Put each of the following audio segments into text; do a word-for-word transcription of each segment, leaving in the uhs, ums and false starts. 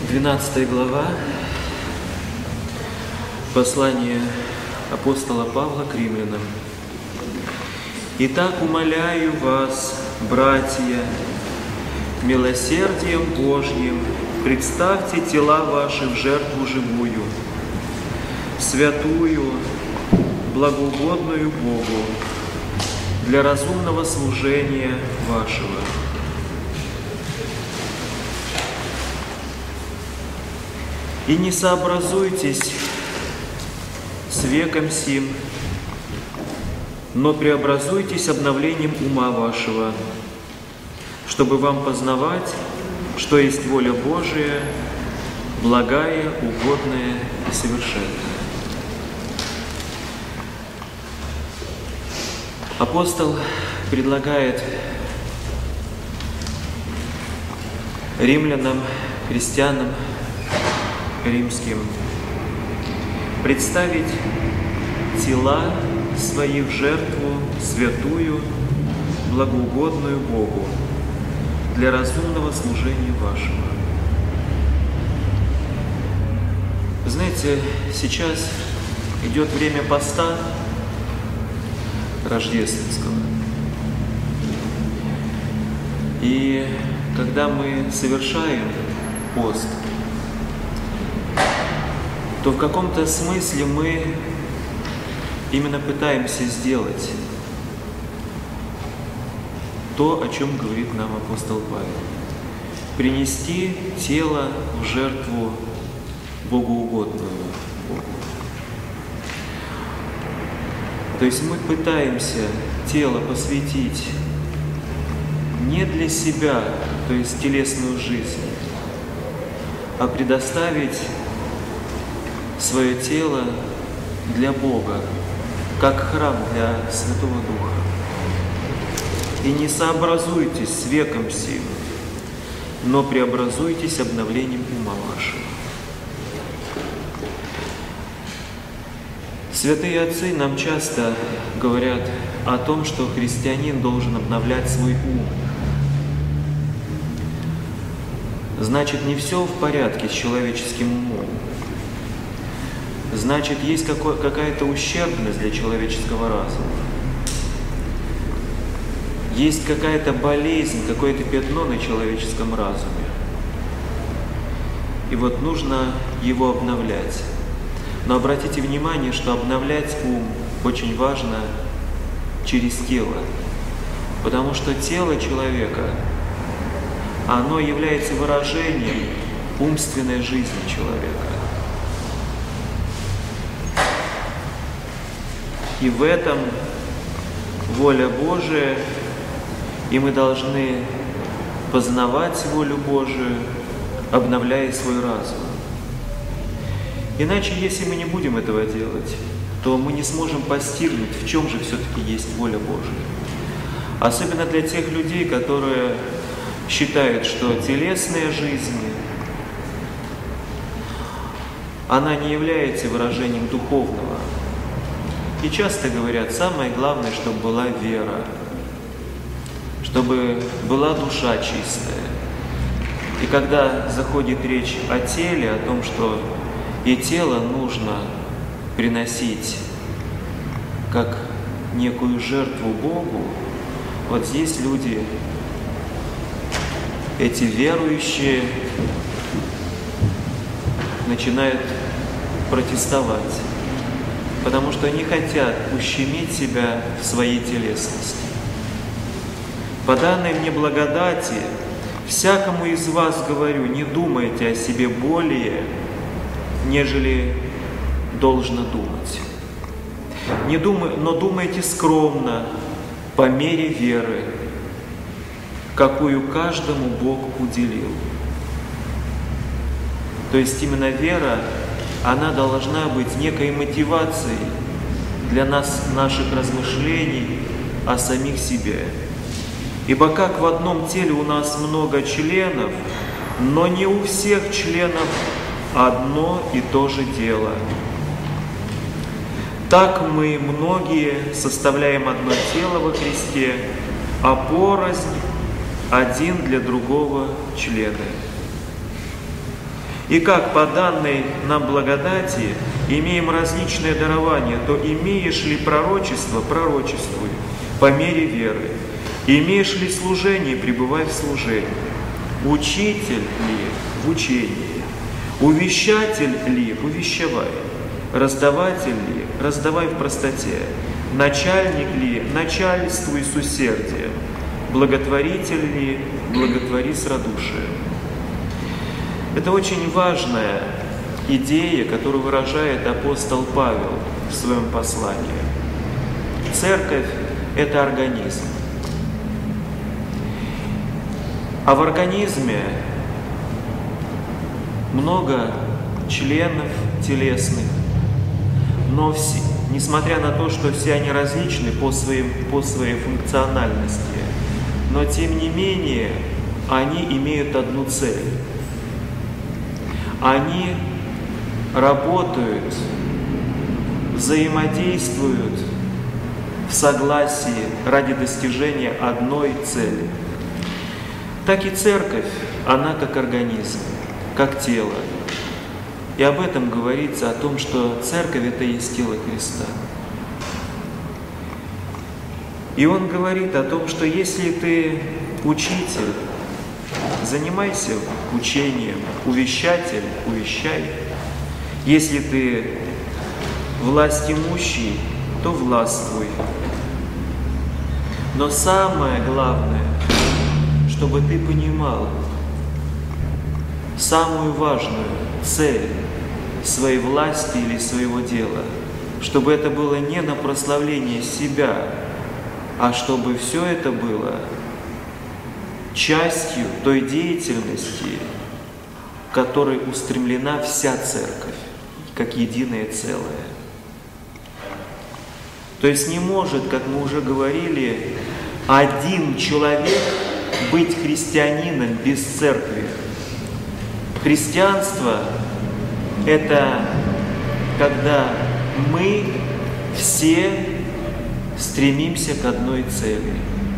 двенадцатая глава послания апостола Павла к римлянам. «Итак, умоляю вас, братья, милосердием Божьим представьте тела ваши в жертву живую, святую, благоугодную Богу, для разумного служения вашего». «И не сообразуйтесь с веком сим, но преобразуйтесь обновлением ума вашего, чтобы вам познавать, что есть воля Божия, благая, угодная и совершенная». Апостол предлагает римлянам, христианам римским представить тела свои в жертву святую, благоугодную Богу, для разумного служения вашего. Знаете, сейчас идет время поста рождественского. И когда мы совершаем пост, то в каком-то смысле мы именно пытаемся сделать то, о чем говорит нам апостол Павел. Принести тело в жертву богоугодную Богу. То есть мы пытаемся тело посвятить не для себя, то есть телесную жизнь, а предоставить свое тело для Бога, как храм для Святого Духа. «И не сообразуйтесь с веком сим, но преобразуйтесь обновлением ума вашего». Святые отцы нам часто говорят о том, что христианин должен обновлять свой ум. Значит, не все в порядке с человеческим умом. Значит, есть какая-то ущербность для человеческого разума. Есть какая-то болезнь, какое-то пятно на человеческом разуме. И вот нужно его обновлять. Но обратите внимание, что обновлять ум очень важно через тело. Потому что тело человека, оно является выражением умственной жизни человека. И в этом воля Божия, и мы должны познавать волю Божию, обновляя свой разум. Иначе, если мы не будем этого делать, то мы не сможем постигнуть, в чем же все-таки есть воля Божия. Особенно для тех людей, которые считают, что телесная жизнь, она не является выражением духовного. И часто говорят, самое главное, чтобы была вера, чтобы была душа чистая. И когда заходит речь о теле, о том, что и тело нужно приносить как некую жертву Богу, вот здесь люди, эти верующие, начинают протестовать, потому что они хотят ущемить себя в своей телесности. «По данной мне благодати, всякому из вас говорю, не думайте о себе более, нежели должно думать. Не думай, но думайте скромно, по мере веры, какую каждому Бог уделил». То есть именно вера, она должна быть некой мотивацией для нас, наших размышлений о самих себе. «Ибо как в одном теле у нас много членов, но не у всех членов одно и то же дело. Так мы, многие, составляем одно тело во Христе, а порознь один для другого члены. И как по данной нам благодати имеем различные дарования, то имеешь ли пророчество, пророчествуй по мере веры. Имеешь ли служение, пребывай в служении. Учитель ли в учении, увещатель ли увещевай, раздаватель ли раздавай в простоте, начальник ли начальствуй с усердием, благотворитель ли благотвори с радушием. Это очень важная идея, которую выражает апостол Павел в своем послании. Церковь – это организм. А в организме много членов телесных, но все, несмотря на то, что все они различны по, своим, по своей функциональности, но тем не менее они имеют одну цель. Они работают, взаимодействуют в согласии ради достижения одной цели. Так и церковь, она как организм, как тело. И об этом говорится, о том, что церковь – это есть тело Христа. И он говорит о том, что если ты учитель, занимайся учением, увещатель – увещай. Если ты власть имущий, то властвуй. Но самое главное, чтобы ты понимал самую важную цель своей власти или своего дела, чтобы это было не на прославление себя, а чтобы все это было частью той деятельности, к которой устремлена вся церковь, как единое целое. То есть не может, как мы уже говорили, один человек быть христианином без церкви. Христианство – это когда мы все стремимся к одной цели.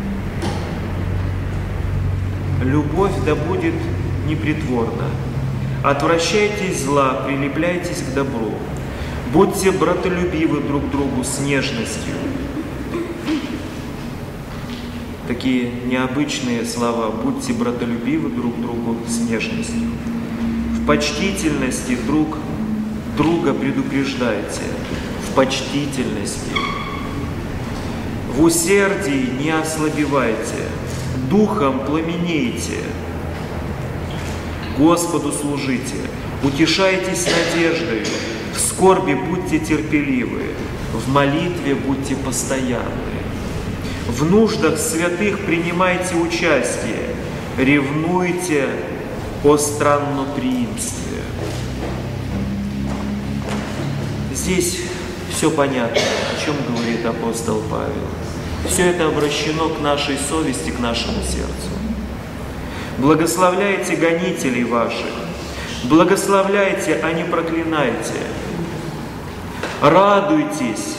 Любовь да будет непритворна. Отвращайтесь зла, прилепляйтесь к добру. Будьте братолюбивы друг к другу с нежностью. Такие необычные слова. Будьте братолюбивы друг к другу с нежностью. В почтительности друг друга предупреждайте. В почтительности. В усердии не ослабевайте. Духом пламенейте. Господу служите. Утешайтесь надеждою. В скорби будьте терпеливы. В молитве будьте постоянны. В нуждах святых принимайте участие, ревнуйте о странноприимстве. Здесь все понятно, о чем говорит апостол Павел. Все это обращено к нашей совести, к нашему сердцу. Благословляйте гонителей ваших, благословляйте, а не проклинайте. Радуйтесь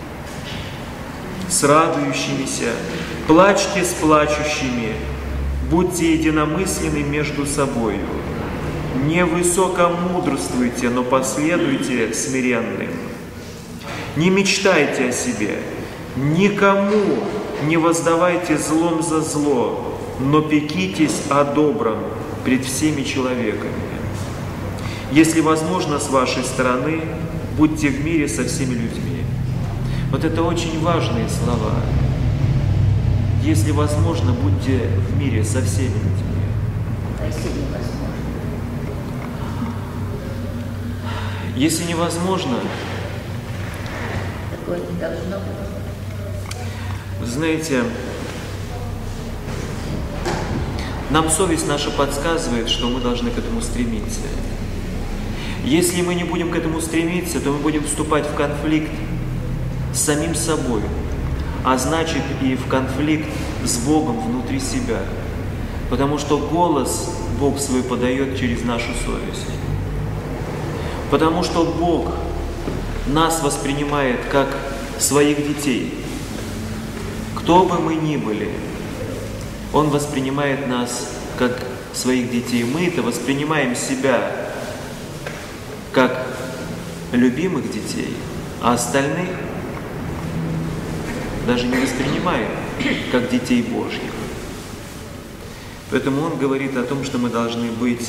с радующимися, плачьте с плачущими, будьте единомысленны между собою. Не высокомудрствуйте, но последуйте смиренным. Не мечтайте о себе, никому не воздавайте злом за зло, но пекитесь о добром пред всеми человеками. Если возможно с вашей стороны, будьте в мире со всеми людьми. Вот это очень важные слова. Если возможно, будьте в мире со всеми людьми. Если невозможно. Если невозможно, такое не должно быть. Вы знаете, нам совесть наша подсказывает, что мы должны к этому стремиться. Если мы не будем к этому стремиться, то мы будем вступать в конфликт с самим собой, а значит и в конфликт с Богом внутри себя. Потому что голос Бог свой подает через нашу совесть. Потому что Бог нас воспринимает как своих детей. Кто бы мы ни были, Он воспринимает нас как своих детей. Мы-то воспринимаем себя как любимых детей, а остальных даже не воспринимает как детей Божьих. Поэтому он говорит о том, что мы должны быть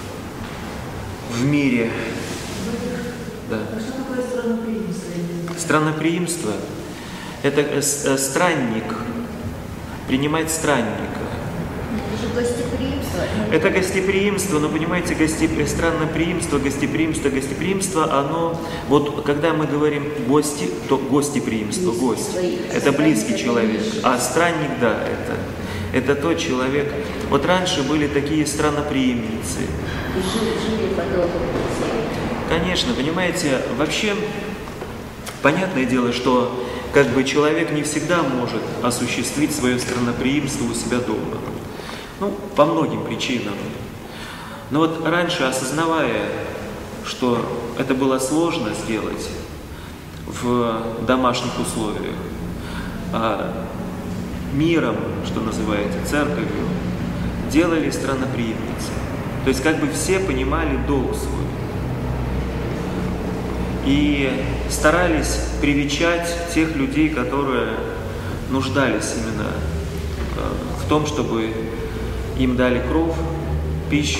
в мире. Да. А что такое странноприимство? Странноприимство – это странник, принимать странника. Это же гостеприимство. Это гостеприимство, но понимаете, гостеп... странноприимство, гостеприимство, гостеприимство, оно, вот когда мы говорим гости, то гостеприимство, гость, это близкий человек, а странник, да, это, это тот человек. Вот раньше были такие странноприимницы. И жили, жили подолгу. Конечно, понимаете, вообще, понятное дело, что как бы человек не всегда может осуществить свое странноприимство у себя дома. Ну, по многим причинам. Но вот раньше, осознавая, что это было сложно сделать в домашних условиях, а миром, что называется, церковью, делали странноприимницы. То есть как бы все понимали долг свой. И старались привечать тех людей, которые нуждались именно в том, чтобы им дали кров, пищу.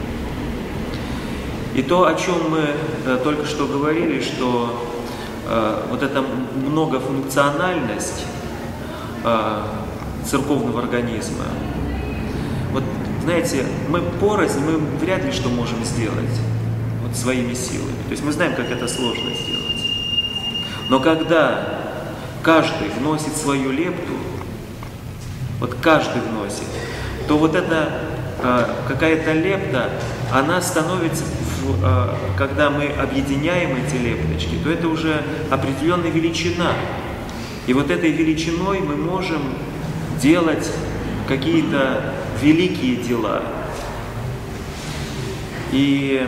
И то, о чем мы э, только что говорили, что э, вот эта многофункциональность э, церковного организма, вот знаете, мы порознь, мы вряд ли что можем сделать вот, своими силами. То есть мы знаем, как это сложно сделать. Но когда каждый вносит свою лепту, вот каждый вносит, то вот эта э, какая-то лепта, она становится, в, э, когда мы объединяем эти лепточки, то это уже определенная величина. И вот этой величиной мы можем делать какие-то великие дела. И,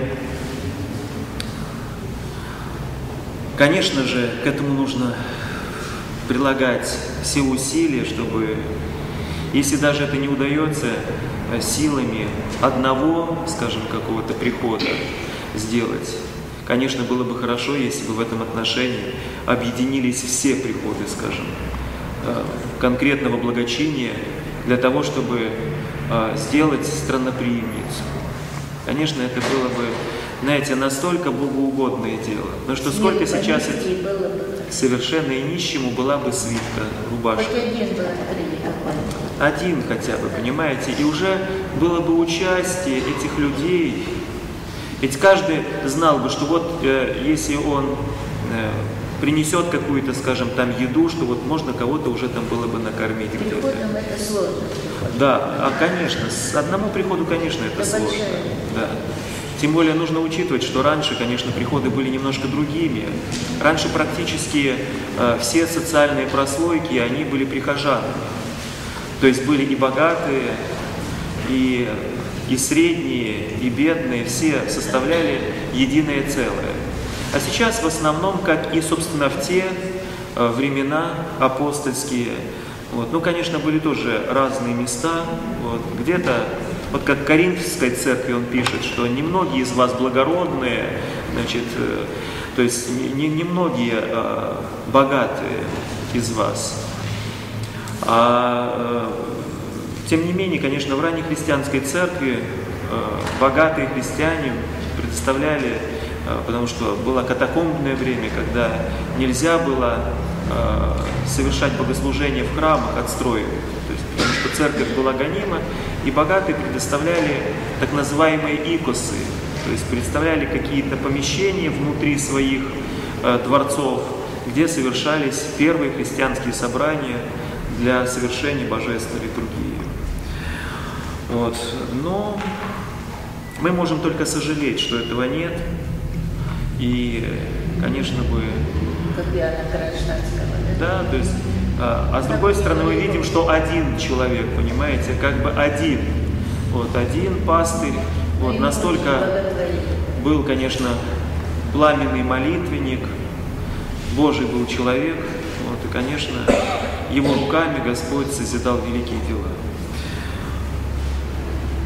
конечно же, к этому нужно прилагать все усилия, чтобы, если даже это не удается силами одного, скажем, какого-то прихода сделать, конечно, было бы хорошо, если бы в этом отношении объединились все приходы, скажем, конкретного благочиния для того, чтобы сделать странноприимницу. Конечно, это было бы, знаете, настолько богоугодное дело. Но что сколько сейчас совершенно и нищему была бы свитка, рубашка. Хоть один был открыли какой-то. Один хотя бы, понимаете? И уже было бы участие этих людей. Ведь каждый знал бы, что вот э, если он э, принесет какую-то, скажем, там еду, что вот можно кого-то уже там было бы накормить где-то. Приходом это сложно. Да, а конечно, с одному приходу, конечно, это, это сложно. Да. Тем более нужно учитывать, что раньше, конечно, приходы были немножко другими. Раньше практически э, все социальные прослойки, они были прихожанами. То есть были и богатые, и, и средние, и бедные, все составляли единое целое. А сейчас в основном, как и, собственно, в те э, времена апостольские, вот, ну, конечно, были тоже разные места, вот, где-то, вот как в Коринфской церкви он пишет, что немногие из вас благородные, значит, э, то есть не, не многие э, богатые из вас. А, э, тем не менее, конечно, в ранней христианской церкви э, богатые христиане предоставляли, э, потому что было катакомбное время, когда нельзя было э, совершать богослужение в храмах, отстроив, то есть, потому что церковь была гонима, и богатые предоставляли так называемые икосы, то есть представляли какие-то помещения внутри своих э, дворцов, где совершались первые христианские собрания для совершения божественной литургии. Вот. Но мы можем только сожалеть, что этого нет. И, конечно, бы... Как Иоанна Кронштадтского, да? Да, то есть... А, а с другой стороны, мы видим, что один человек, понимаете, как бы один. Вот, один пастырь. Вот, настолько был, конечно, пламенный молитвенник, Божий был человек. Вот, и, конечно, его руками Господь созидал великие дела.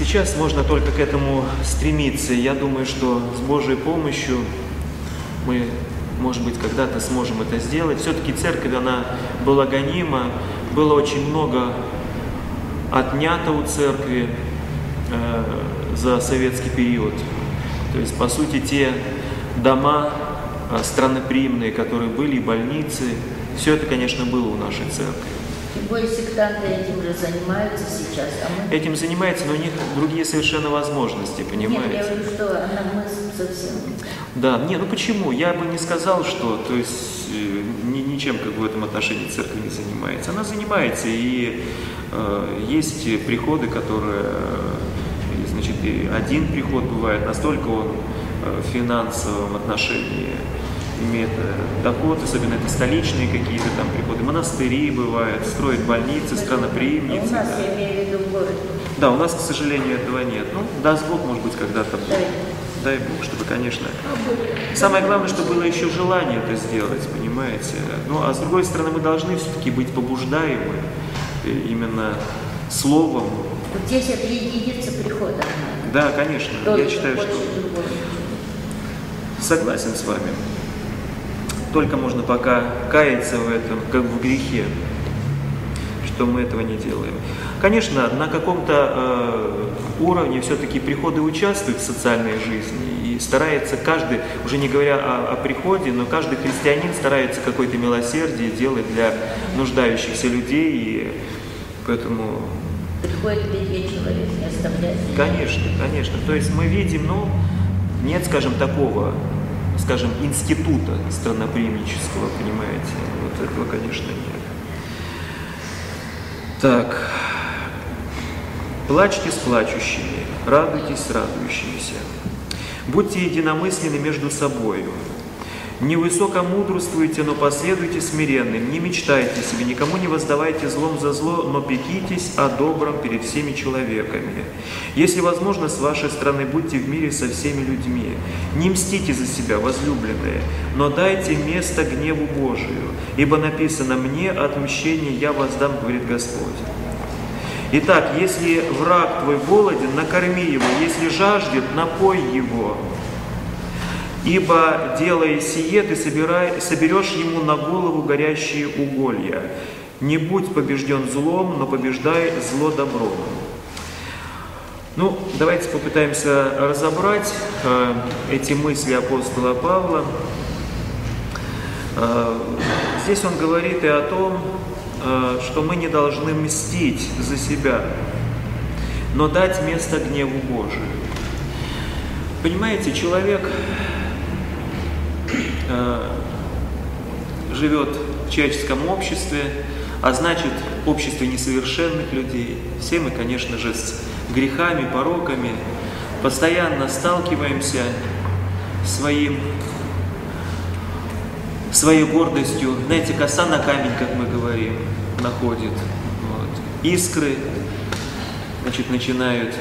сейчас можно только к этому стремиться. Я думаю, что с Божьей помощью мы, может быть, когда-то сможем это сделать. Все-таки церковь, она была гонима, было очень много отнято у церкви э, за советский период. То есть, по сути, те дома э, странноприимные, которые были, больницы, все это, конечно, было у нашей церкви. Тем более сектанты этим же занимаются сейчас. А мы... Этим занимаются, но у них другие совершенно возможности, понимаете? Нет, я говорю, что она мы совсем... Да, не, ну почему? Я бы не сказал, что, то есть, э, ни, ничем как бы в этом отношении церковь не занимается. Она занимается, и э, есть приходы, которые, э, значит, и один приход бывает, настолько он э, в финансовом отношении имеет доход, особенно это столичные какие-то там приходы, монастыри бывают, строят больницы, странноприимницы. У нас, да. я имею в виду, в городе. Да, у нас, к сожалению, этого нет. Ну, даст Бог, может быть, когда-то будет. Дай. Дай Бог, чтобы, конечно. Самое главное, чтобы было еще желание это сделать, понимаете. Ну, а с другой стороны, мы должны все-таки быть побуждаемы именно словом. Вот здесь это единица прихода. Да, конечно. Только я считаю, что... другой. Согласен с вами. Только можно пока каяться в этом, как в грехе, что мы этого не делаем. Конечно, на каком-то э, уровне все-таки приходы участвуют в социальной жизни, и старается каждый, уже не говоря о, о приходе, но каждый христианин старается какое-то милосердие делать для нуждающихся людей, и поэтому... Приходит везде человек, не оставляет. Конечно, конечно. То есть мы видим, ну, нет, скажем, такого, скажем, института странноприимнического, понимаете? Вот этого, конечно, нет. Так. Плачьте с плачущими, радуйтесь с радующимися. Будьте единомысленны между собою. Не высокомудрствуйте, но последуйте смиренным. Не мечтайте себе, никому не воздавайте злом за зло, но пекитесь о добром перед всеми человеками. Если возможно, с вашей стороны будьте в мире со всеми людьми. Не мстите за себя, возлюбленные, но дайте место гневу Божию, ибо написано: «Мне отмщение я воздам, говорит Господь». Итак, если враг твой голоден, накорми его, если жаждет, напой его. Ибо, делая сие, ты собирай, соберешь ему на голову горящие уголья. Не будь побежден злом, но побеждай зло добром. Ну, давайте попытаемся разобрать э, эти мысли апостола Павла. Э, здесь он говорит и о том, э, что мы не должны мстить за себя, но дать место гневу Божию. Понимаете, человек э, живет в человеческом обществе, а значит, обществе несовершенных людей. Все мы, конечно же, с грехами, пороками постоянно сталкиваемся своим, своей гордостью. Знаете, коса на камень, как мы говорим, находит. Вот. Искры, значит, начинают.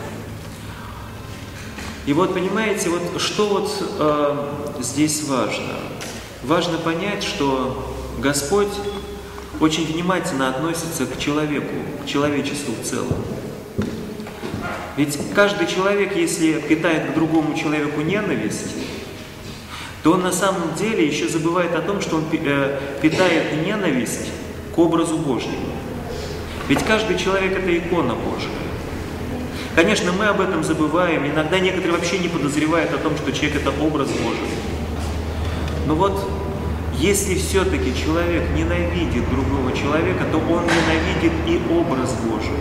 И вот, понимаете, вот что вот э, здесь важно? Важно понять, что Господь очень внимательно относится к человеку, к человечеству в целом. Ведь каждый человек, если питает к другому человеку ненависть, то он на самом деле еще забывает о том, что он питает ненависть к образу Божьему. Ведь каждый человек – это икона Божия. Конечно, мы об этом забываем, иногда некоторые вообще не подозревают о том, что человек – это образ Божий. Но вот если все-таки человек ненавидит другого человека, то он ненавидит и образ Божий.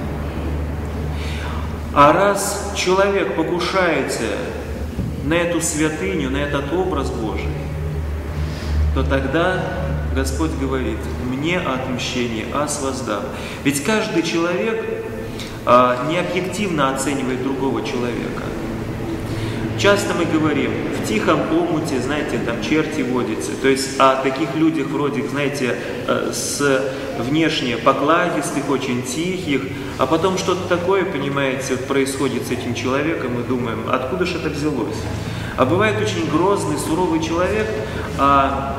А раз человек покушается на эту святыню, на этот образ Божий, то тогда Господь говорит: «Мне отмщение, аз воздам». Ведь каждый человек а, не объективно оценивает другого человека. Часто мы говорим, в тихом омуте, знаете, там черти водятся. То есть о таких людях вроде, знаете, с внешне покладистых, очень тихих, а потом что-то такое, понимаете, вот происходит с этим человеком, мы думаем, откуда же это взялось? А бывает очень грозный, суровый человек, а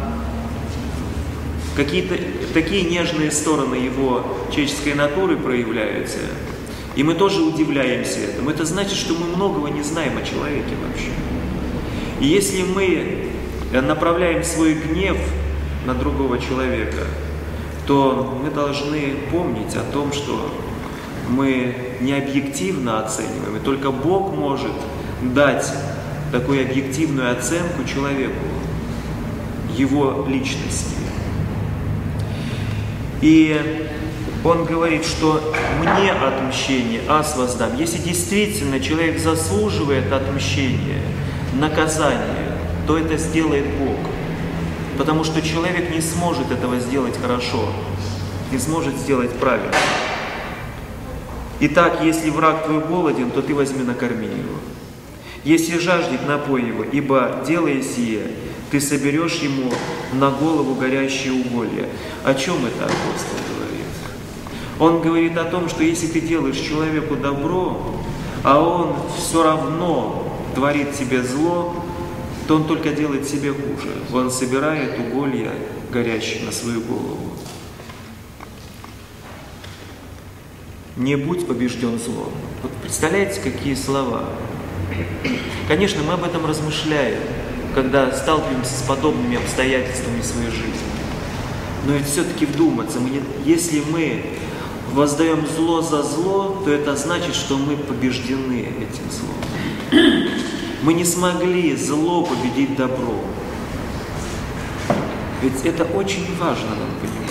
какие-то такие нежные стороны его человеческой натуры проявляются. И мы тоже удивляемся этому. Это значит, что мы многого не знаем о человеке вообще. И если мы направляем свой гнев на другого человека, то мы должны помнить о том, что мы не объективно оцениваем, и только Бог может дать такую объективную оценку человеку, его личности. И он говорит, что мне отмщение, аз воздам. Если действительно человек заслуживает отмщения, наказания, то это сделает Бог. Потому что человек не сможет этого сделать хорошо, не сможет сделать правильно. Итак, если враг твой голоден, то ты возьми накорми его. Если жаждет, напой его, ибо, делая сие, ты соберешь ему на голову горящие уголья. О чем это апостол говорит? Он говорит о том, что если ты делаешь человеку добро, а он все равно творит тебе зло, то он только делает себе хуже. Он собирает уголья горящие на свою голову. Не будь побежден злом. Вот представляете, какие слова? Конечно, мы об этом размышляем, когда сталкиваемся с подобными обстоятельствами в своей жизни. Но ведь все-таки вдуматься, мы не, если мы воздаем зло за зло, то это значит, что мы побеждены этим злом. Мы не смогли зло победить добро. Ведь это очень важно нам понимать.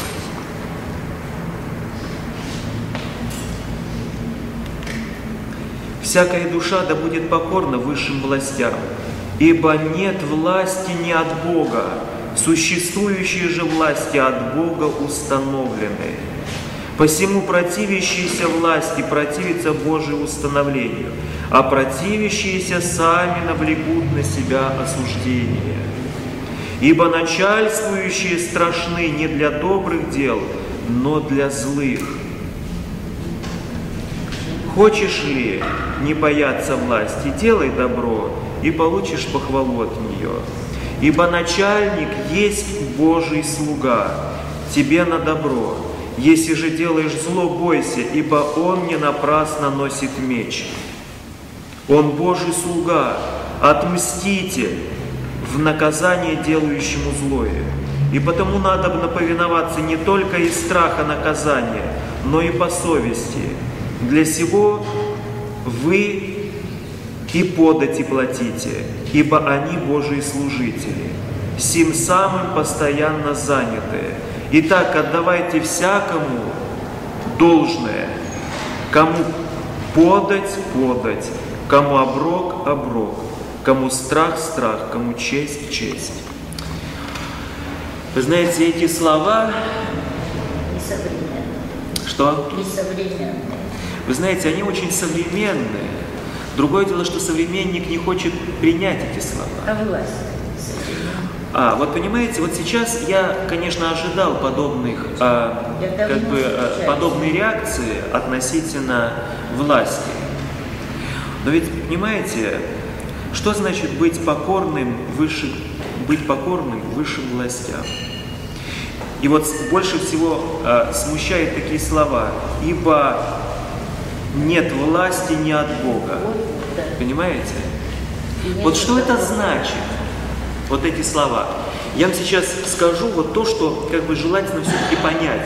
Всякая душа да будет покорна высшим властям, ибо нет власти не от Бога, существующие же власти от Бога установлены. Посему противящиеся власти противятся Божию установлению, а противящиеся сами навлекут на себя осуждение. Ибо начальствующие страшны не для добрых дел, но для злых. Хочешь ли не бояться власти, делай добро, и получишь похвалу от нее. Ибо начальник есть Божий слуга, тебе на добро. Если же делаешь зло, бойся, ибо он не напрасно носит меч. Он Божий слуга, отмститель в наказание делающему злое. И потому надо повиноваться не только из страха наказания, но и по совести. Для сего вы и подати платите, ибо они Божьи служители, сим самым постоянно занятые. Итак, отдавайте всякому должное, кому подать – подать, кому оброк – оброк, кому страх – страх, кому честь – честь. Вы знаете, эти слова… Несовременные. Что? Несовременные. Вы знаете, они очень современные. Другое дело, что современник не хочет принять эти слова. А власть? А, вот понимаете, вот сейчас я, конечно, ожидал подобных, а, как бы, а, подобной реакции относительно власти. Но ведь, понимаете, что значит быть покорным высшим, быть покорным высшим властям? И вот больше всего а, смущает такие слова, ибо нет власти не от Бога. Понимаете? Вот что это значит? Вот эти слова. Я вам сейчас скажу вот то, что как бы желательно все-таки понять.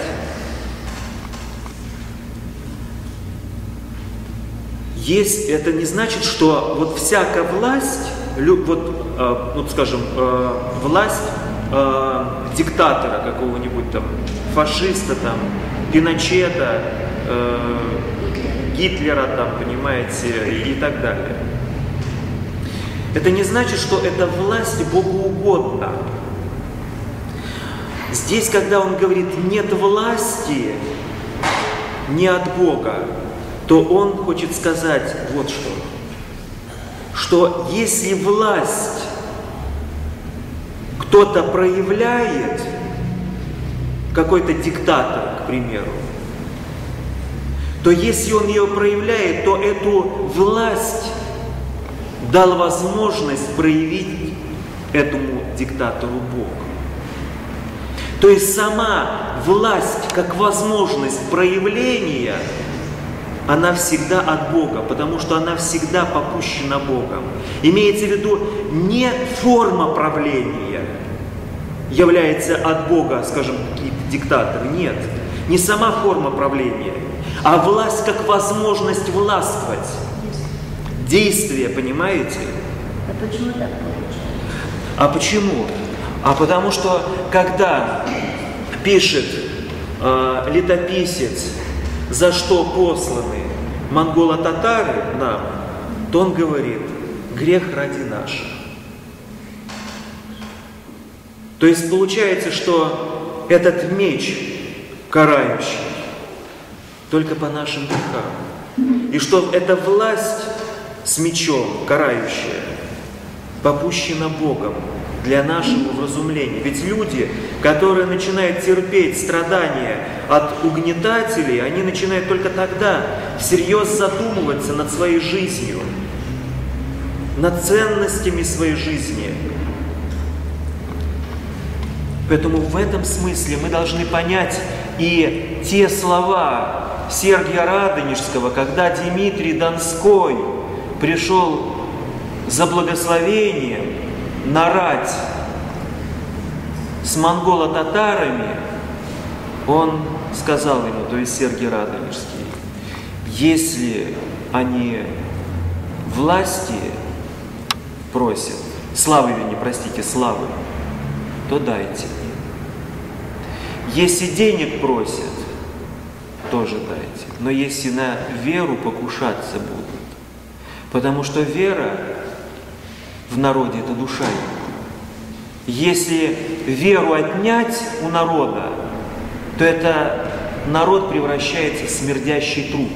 Есть, это не значит, что вот всякая власть, вот, э, вот скажем, э, власть э, диктатора какого-нибудь там, фашиста там, Пиночета, э, Гитлера там, понимаете, и, и так далее. Это не значит, что эта власть богоугодна. Здесь, когда он говорит «нет власти не от Бога», то он хочет сказать вот что. Что если власть кто-то проявляет, какой-то диктатор, к примеру, то если он ее проявляет, то эту власть дал возможность проявить этому диктатору Бог. То есть сама власть как возможность проявления она всегда от Бога, потому что она всегда попущена Богом. Имеется в виду не форма правления является от Бога, скажем, какие-то диктаторы, нет. Не сама форма правления, а власть как возможность властвовать. Действие, понимаете? А почему так получается? А почему? А потому что, когда пишет э, летописец, за что посланы монголо-татары нам, то он говорит: грех ради наших. То есть получается, что этот меч карающий только по нашим грехам. И что эта власть с мечом карающая попущена Богом для нашего вразумления. Ведь люди, которые начинают терпеть страдания от угнетателей, они начинают только тогда всерьез задумываться над своей жизнью, над ценностями своей жизни. Поэтому в этом смысле мы должны понять и те слова Сергия Радонежского, когда Дмитрий Донской пришел за благословением на рать с монголо-татарами, он сказал ему, то есть Сергий Радонежский: если они власти просят, славы, не простите, славы, то дайте. Если денег просят, тоже дайте. Но если на веру покушаться будут, потому что вера в народе – это душа его. Если веру отнять у народа, то это народ превращается в смердящий труп.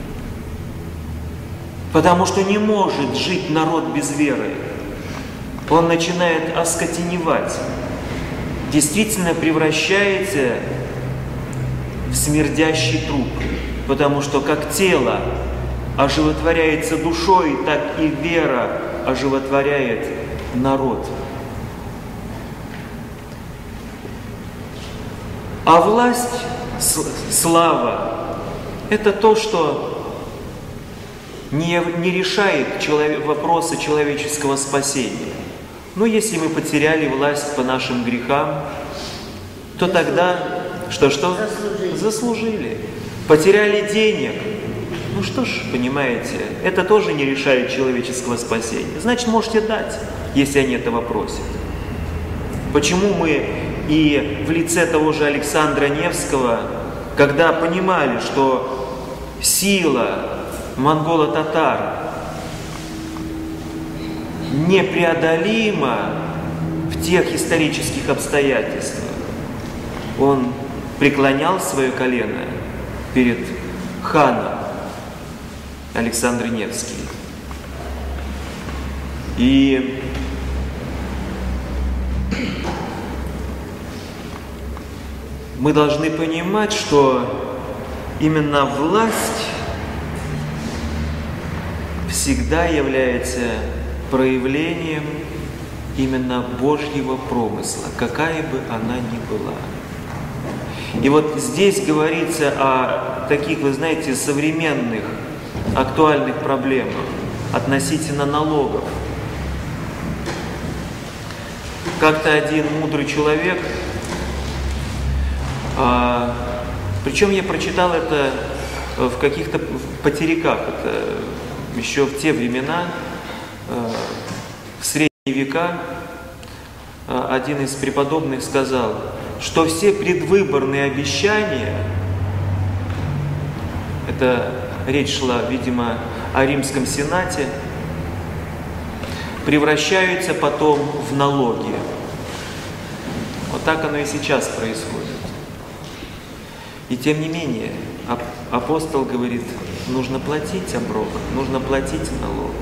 Потому что не может жить народ без веры. Он начинает оскотеневать. Действительно превращается в смердящий труп. Потому что как тело оживотворяется душой, так и вера оживотворяет народ. А власть, слава, это то, что не, не решает человек, вопросы человеческого спасения. Но если мы потеряли власть по нашим грехам, то тогда что-что? Заслужили. Заслужили. Потеряли денег. Ну что ж, понимаете, это тоже не решает человеческого спасения. Значит, можете дать, если они этого просят. Почему мы и в лице того же Александра Невского, когда понимали, что сила монголо-татар непреодолима в тех исторических обстоятельствах, он преклонял свое колено перед ханом Александр Невский. И мы должны понимать, что именно власть всегда является проявлением именно Божьего промысла, какая бы она ни была. И вот здесь говорится о таких, вы знаете, современных, актуальных проблемах относительно налогов. Как-то один мудрый человек, а, причем я прочитал это в каких-то потериках, это еще в те времена, в средние века, один из преподобных сказал, что все предвыборные обещания, это речь шла, видимо, о Римском Сенате, превращаются потом в налоги. Вот так оно и сейчас происходит. И тем не менее, апостол говорит, нужно платить оброк, нужно платить налог.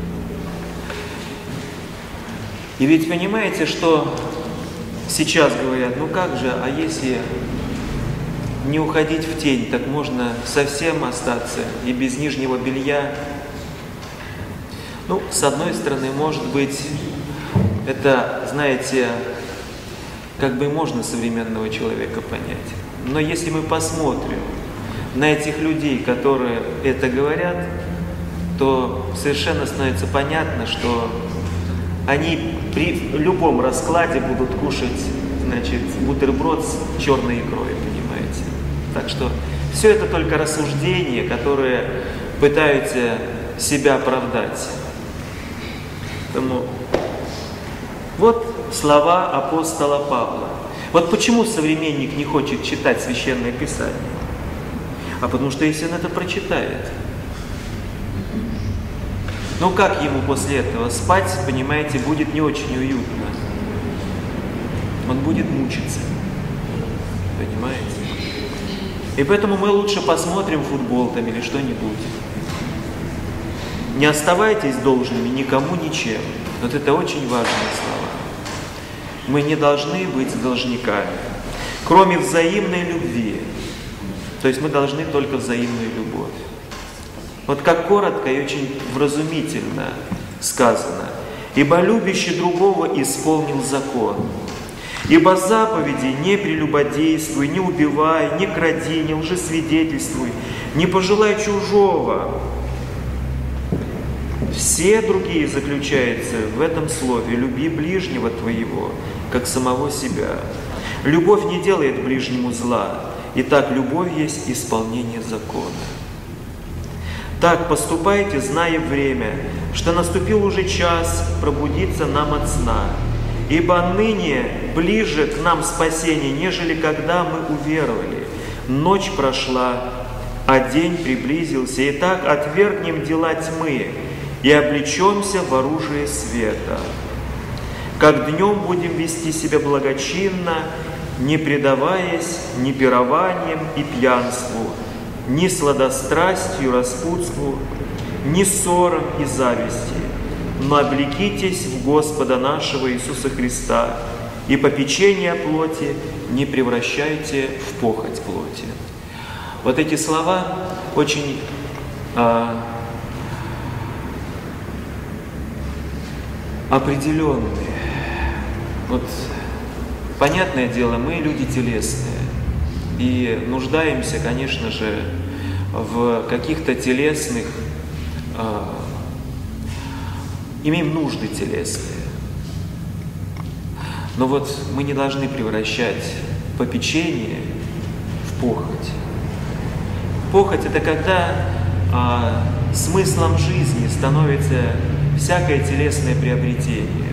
И ведь понимаете, что сейчас говорят, ну как же, а если не уходить в тень, так можно совсем остаться и без нижнего белья. Ну, с одной стороны, может быть, это, знаете, как бы можно современного человека понять. Но если мы посмотрим на этих людей, которые это говорят, то совершенно становится понятно, что они при любом раскладе будут кушать, значит, бутерброд с черной икрой, понимаете. Так что все это только рассуждения, которые пытаются себя оправдать. Поэтому вот слова апостола Павла. Вот почему современник не хочет читать Священное Писание? А потому что если он это прочитает, ну как ему после этого спать, понимаете, будет не очень уютно. Он будет мучиться. Понимаете? И поэтому мы лучше посмотрим футбол там или что-нибудь. Не оставайтесь должными никому ничем. Вот это очень важные слова. Мы не должны быть должниками, кроме взаимной любви. То есть мы должны только взаимную любовь. Вот как коротко и очень вразумительно сказано. «Ибо любящий другого исполнил закон. Ибо заповеди не прелюбодействуй, не убивай, не кради, не лжесвидетельствуй, не пожелай чужого». Все другие заключаются в этом слове: «Люби ближнего твоего, как самого себя». Любовь не делает ближнему зла. Итак, любовь есть исполнение закона. Так поступайте, зная время, что наступил уже час пробудиться нам от сна. Ибо ныне ближе к нам спасение, нежели когда мы уверовали. Ночь прошла, а день приблизился. Итак, отвергнем дела тьмы и облечемся в оружие света. Как днем будем вести себя благочинно, не предаваясь ни пированием и пьянству, ни сладострастию, распутству, ни ссорам и зависти, но облекитесь в Господа нашего Иисуса Христа, и попечение плоти не превращайте в похоть плоти. Вот эти слова очень а, определенные. Вот, понятное дело, мы люди телесные и нуждаемся, конечно же, в каких-то телесных, э, имеем нужды телесные. Но вот мы не должны превращать попечение в похоть. Похоть — это когда э, смыслом жизни становится всякое телесное приобретение.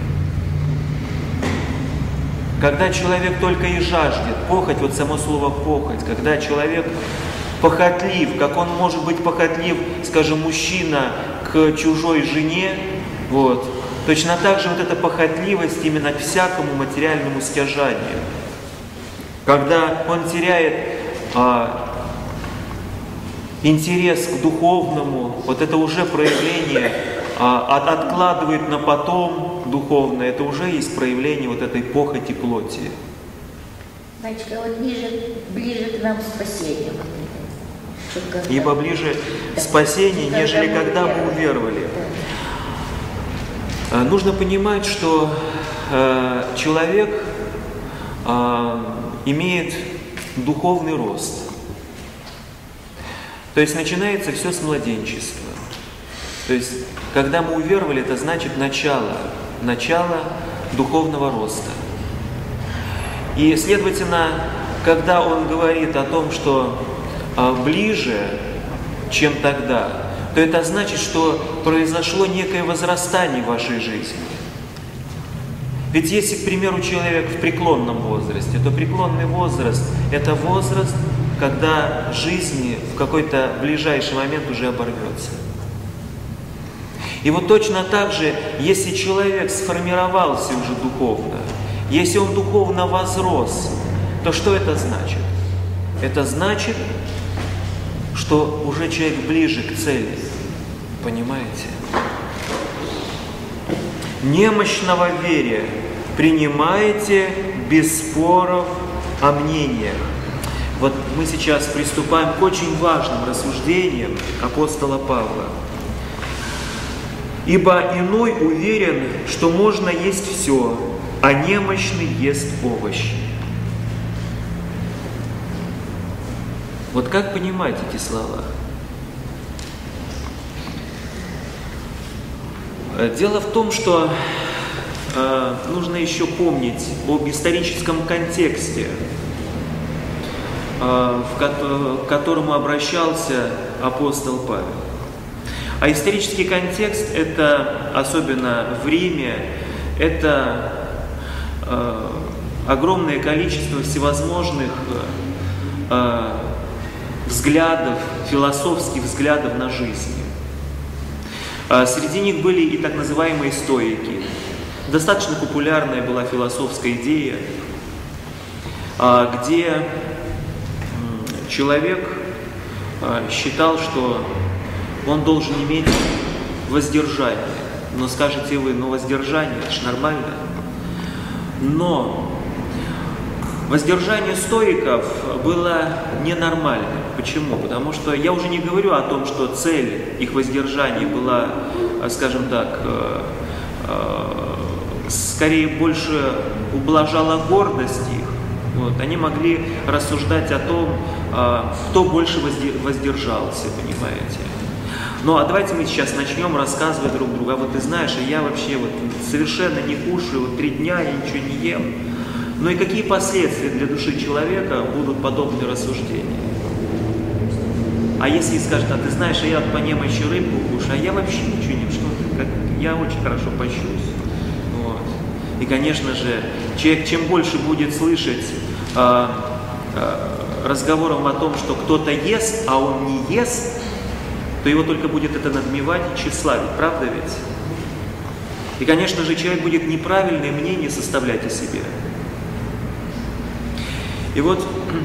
Когда человек только и жаждет, похоть, вот само слово похоть, когда человек похотлив, как он может быть похотлив, скажем, мужчина к чужой жене, вот, точно так же вот эта похотливость именно к всякому материальному стяжанию. Когда он теряет а, интерес к духовному, вот это уже проявление, а, от, откладывает на потом духовное, это уже есть проявление вот этой похоти плоти. Батюшка, вот ближе, ближе к нам спасение. Ибо ближе да. спасение, когда нежели мы когда уверовали. мы уверовали. Да. Нужно понимать, что э, человек э, имеет духовный рост. То есть начинается все с младенчества. То есть, когда мы уверовали, это значит начало, начало духовного роста. И, следовательно, когда он говорит о том, что а, ближе, чем тогда, то это значит, что произошло некое возрастание в вашей жизни. Ведь если, к примеру, человек в преклонном возрасте, то преклонный возраст – это возраст, когда жизнь в какой-то ближайший момент уже оборвется. И вот точно так же, если человек сформировался уже духовно, если он духовно возрос, то что это значит? Это значит, что уже человек ближе к цели. Понимаете? Немощного в вере принимаете без споров о мнениях. Вот мы сейчас приступаем к очень важным рассуждениям апостола Павла. Ибо иной уверен, что можно есть все, а немощный ест овощи. Вот как понимать эти слова? Дело в том, что э, нужно еще помнить об историческом контексте, э, в ко- к которому обращался апостол Павел. А исторический контекст – это, особенно в Риме, это э, огромное количество всевозможных э, взглядов, философских взглядов на жизнь. Среди них были и так называемые стоики. Достаточно популярная была философская идея, где человек считал, что он должен иметь воздержание. Но скажете вы, ну воздержание, это ж нормально. Но воздержание стоиков было ненормальным. Почему? Потому что я уже не говорю о том, что цель их воздержания была, скажем так, скорее больше ублажала гордость их. Вот. Они могли рассуждать о том, кто больше воздержался, понимаете. Ну а давайте мы сейчас начнем рассказывать друг другу. А вот ты знаешь, а я вообще вот совершенно не кушаю, вот три дня я ничего не ем. Ну и какие последствия для души человека будут подобные рассуждения? А если скажет, а ты знаешь, а я по немощи рыбку кушаю, а я вообще ничего не, что ты, как, я очень хорошо пощусь. Вот. И, конечно же, человек, чем больше будет слышать э, э, разговоров о том, что кто-то ест, а он не ест, то его только будет это надмевать и тщеславить, правда ведь? И, конечно же, человек будет неправильное мнение составлять о себе. И вот,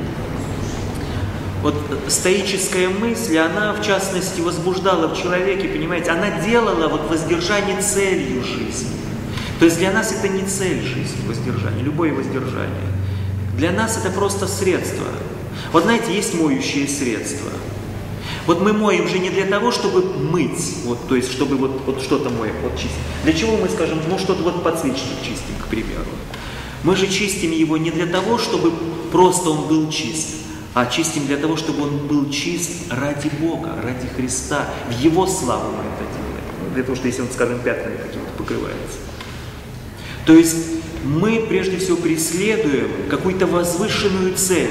вот стоическая мысль, она в частности возбуждала в человеке, понимаете, она делала вот воздержание целью жизни. То есть для нас это не цель жизни, воздержание, любое воздержание. Для нас это просто средство. Вот знаете, есть моющие средства. Вот мы моем же не для того, чтобы мыть, вот, то есть чтобы вот, вот что-то моем, вот чистить. Для чего мы скажем, ну что-то вот подсвечник чистим, к примеру. Мы же чистим его не для того, чтобы просто он был чист, а чистим для того, чтобы он был чист ради Бога, ради Христа. В Его славу мы это делаем. Для того, что если он, скажем, пятнами какими-то покрывается. То есть мы прежде всего преследуем какую-то возвышенную цель.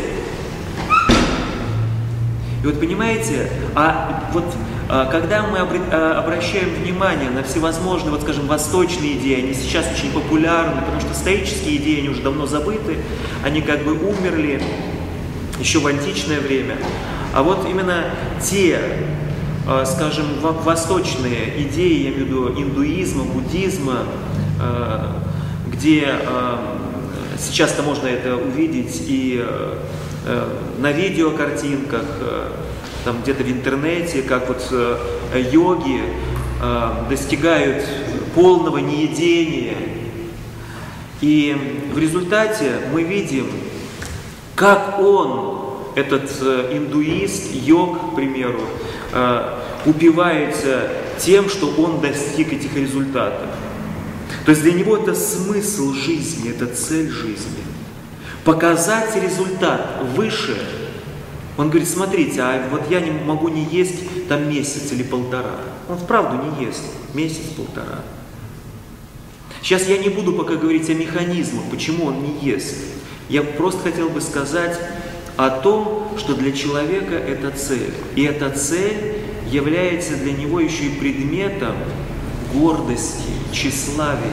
И вот понимаете, а вот а, когда мы обращаем внимание на всевозможные, вот скажем, восточные идеи, они сейчас очень популярны, потому что стоические идеи, они уже давно забыты, они как бы умерли еще в античное время. А вот именно те, а, скажем, восточные идеи, я имею в виду индуизма, буддизма, а, где а, сейчас-то можно это увидеть и на видеокартинках, там где-то в интернете, как вот йоги достигают полного неедения. И в результате мы видим, как он, этот индуист, йог, к примеру, упивается тем, что он достиг этих результатов. То есть для него это смысл жизни, это цель жизни. Показать результат выше. Он говорит, смотрите, а вот я не могу не есть там месяц или полтора. Он вправду не ест месяц-полтора. Сейчас я не буду пока говорить о механизмах, почему он не ест. Я просто хотел бы сказать о том, что для человека это цель. И эта цель является для него еще и предметом гордости, тщеславия.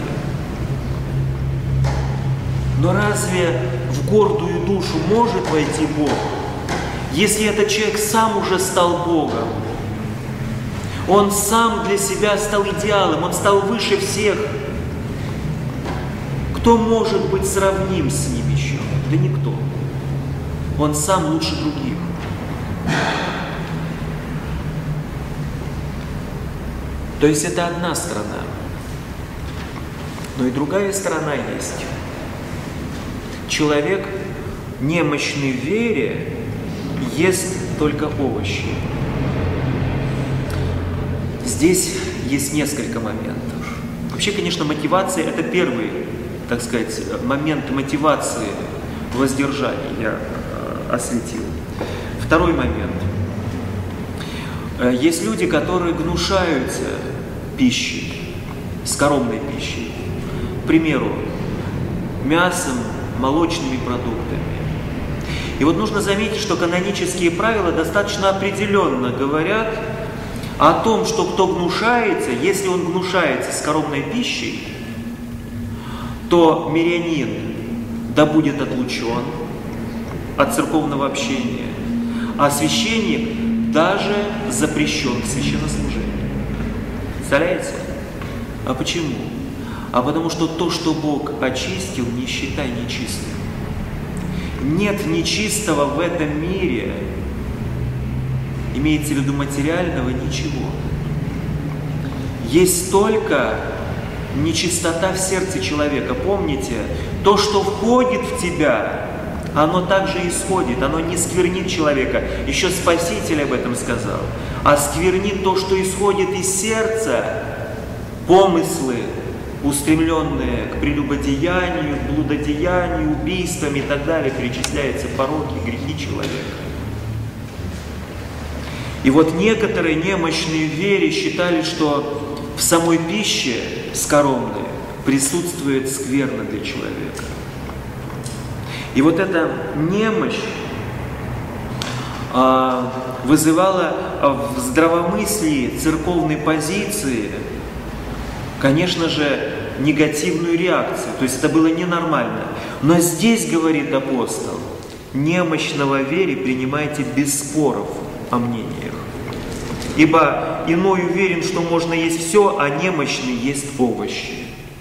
Но разве в гордую душу может войти Бог, если этот человек сам уже стал Богом? Он сам для себя стал идеалом, он стал выше всех. Кто может быть сравним с ним еще? Да никто. Он сам лучше других. То есть это одна сторона. Но и другая сторона есть. Человек, немощный в вере, ест только овощи. Здесь есть несколько моментов. Вообще, конечно, мотивация – это первый, так сказать, момент мотивации воздержания я осветил. Второй момент. Есть люди, которые гнушаются пищей, скоромной пищей. К примеру, мясом, молочными продуктами. И вот нужно заметить, что канонические правила достаточно определенно говорят о том, что кто гнушается, если он гнушается скоромной пищей, то мирянин да будет отлучен от церковного общения, а священник даже запрещен к священнослужению. Представляете? А почему? А потому что то, что Бог очистил, не считай нечистым. Нет нечистого в этом мире, имеется в виду материального, ничего. Есть только нечистота в сердце человека. Помните, то, что входит в тебя, оно также исходит, оно не сквернит человека. Еще Спаситель об этом сказал. А сквернит то, что исходит из сердца, помыслы, устремленные к прелюбодеянию, блудодеянию, убийствам и так далее, перечисляются пороки, грехи человека. И вот некоторые немощные в вере считали, что в самой пище скоромной присутствует скверна для человека. И вот эта немощь а, вызывала в здравомыслии церковной позиции, конечно же, негативную реакцию. То есть это было ненормально. Но здесь, говорит апостол, немощного в вере принимайте без споров о мнениях. Ибо иной уверен, что можно есть все, а немощный есть овощи.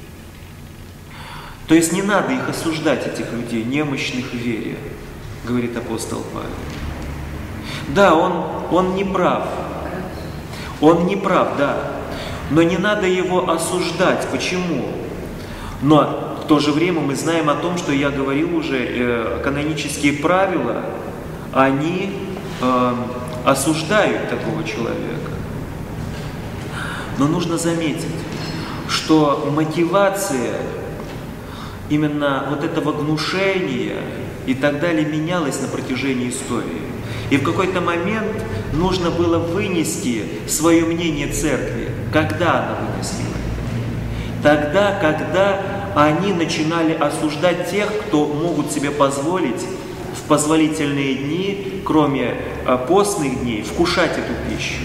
То есть не надо их осуждать, этих людей, немощных в вере, говорит апостол Павел. Да, он, он не прав. Он не прав, да. Но не надо его осуждать. Почему? Но в то же время мы знаем о том, что я говорил уже, э, канонические правила, они э, осуждают такого человека. Но нужно заметить, что мотивация именно вот этого гнушения и так далее менялась на протяжении истории. И в какой-то момент нужно было вынести свое мнение церкви. Когда она вынесла? Тогда, когда они начинали осуждать тех, кто могут себе позволить в позволительные дни, кроме постных дней, вкушать эту пищу.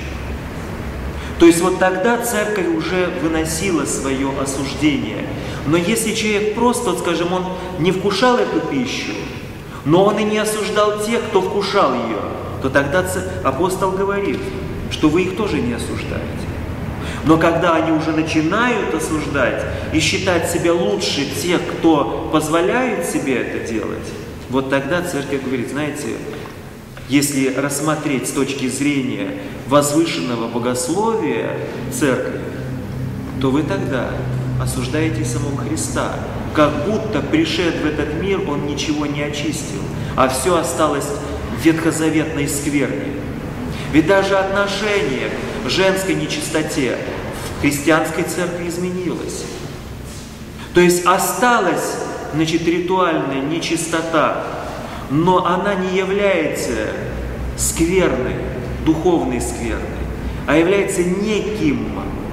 То есть вот тогда церковь уже выносила свое осуждение. Но если человек просто, вот скажем, он не вкушал эту пищу, но он и не осуждал тех, кто вкушал ее, то тогда апостол говорит, что вы их тоже не осуждаете. Но когда они уже начинают осуждать и считать себя лучше тех, кто позволяет себе это делать, вот тогда церковь говорит, знаете, если рассмотреть с точки зрения возвышенного богословия церкви, то вы тогда осуждаете самого Христа, как будто, пришед в этот мир, Он ничего не очистил, а все осталось в ветхозаветной скверне. Ведь даже отношение к женской нечистоте в христианской церкви изменилось. То есть осталась, значит, ритуальная нечистота, но она не является скверной, духовной скверной, а является неким,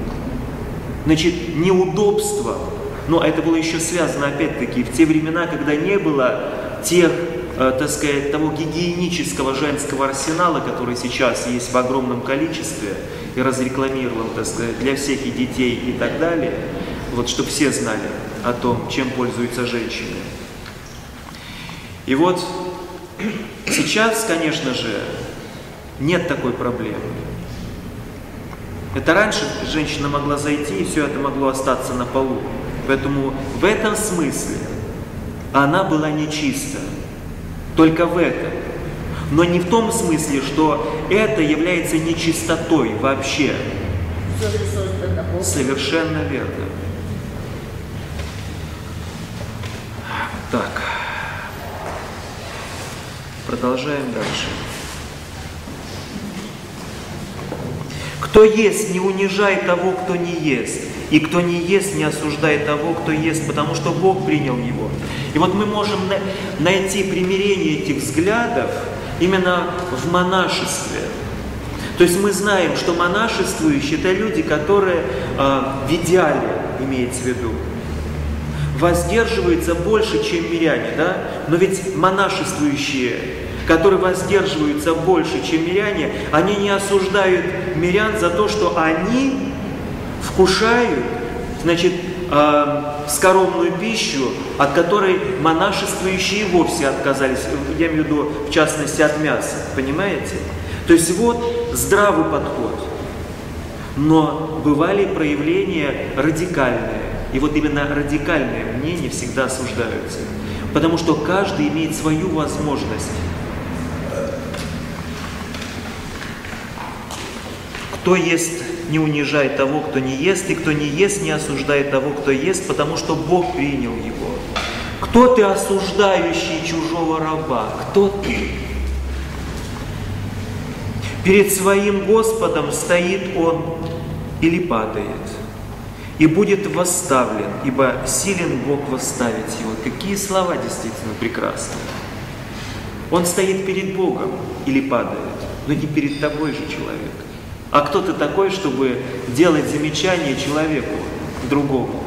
значит, неудобством. Но это было еще связано, опять-таки, в те времена, когда не было тех, э, так сказать, того гигиенического женского арсенала, который сейчас есть в огромном количестве и разрекламирован, так сказать, для всех и детей и так далее, вот, чтобы все знали о том, чем пользуются женщины. И вот сейчас, конечно же, нет такой проблемы. Это раньше женщина могла зайти, и все это могло остаться на полу. Поэтому в этом смысле она была нечиста. Только в этом. Но не в том смысле, что это является нечистотой вообще. Совершенно верно. Так. Продолжаем дальше. Кто ест, не унижай того, кто не ест. И кто не ест, не осуждай того, кто ест, потому что Бог принял его. И вот мы можем найти примирение этих взглядов именно в монашестве. То есть мы знаем, что монашествующие – это люди, которые э, в идеале, имеется в виду, воздерживаются больше, чем миряне, да? Но ведь монашествующие, которые воздерживаются больше, чем миряне, они не осуждают мирян за то, что они вкушают, значит, э, скоромную пищу, от которой монашествующие вовсе отказались, я имею в виду, в частности, от мяса, понимаете? То есть вот здравый подход. Но бывали проявления радикальные. И вот именно радикальные мнения всегда осуждаются. Потому что каждый имеет свою возможность. Кто ест, не унижает того, кто не ест, и кто не ест, не осуждает того, кто ест, потому что Бог принял его. Кто ты, осуждающий чужого раба? Кто ты? Перед своим Господом стоит он или падает, и будет восставлен, ибо силен Бог восставить его. Какие слова действительно прекрасные. Он стоит перед Богом или падает, но не перед тобой же, человек. А кто ты такой, чтобы делать замечание человеку, другому?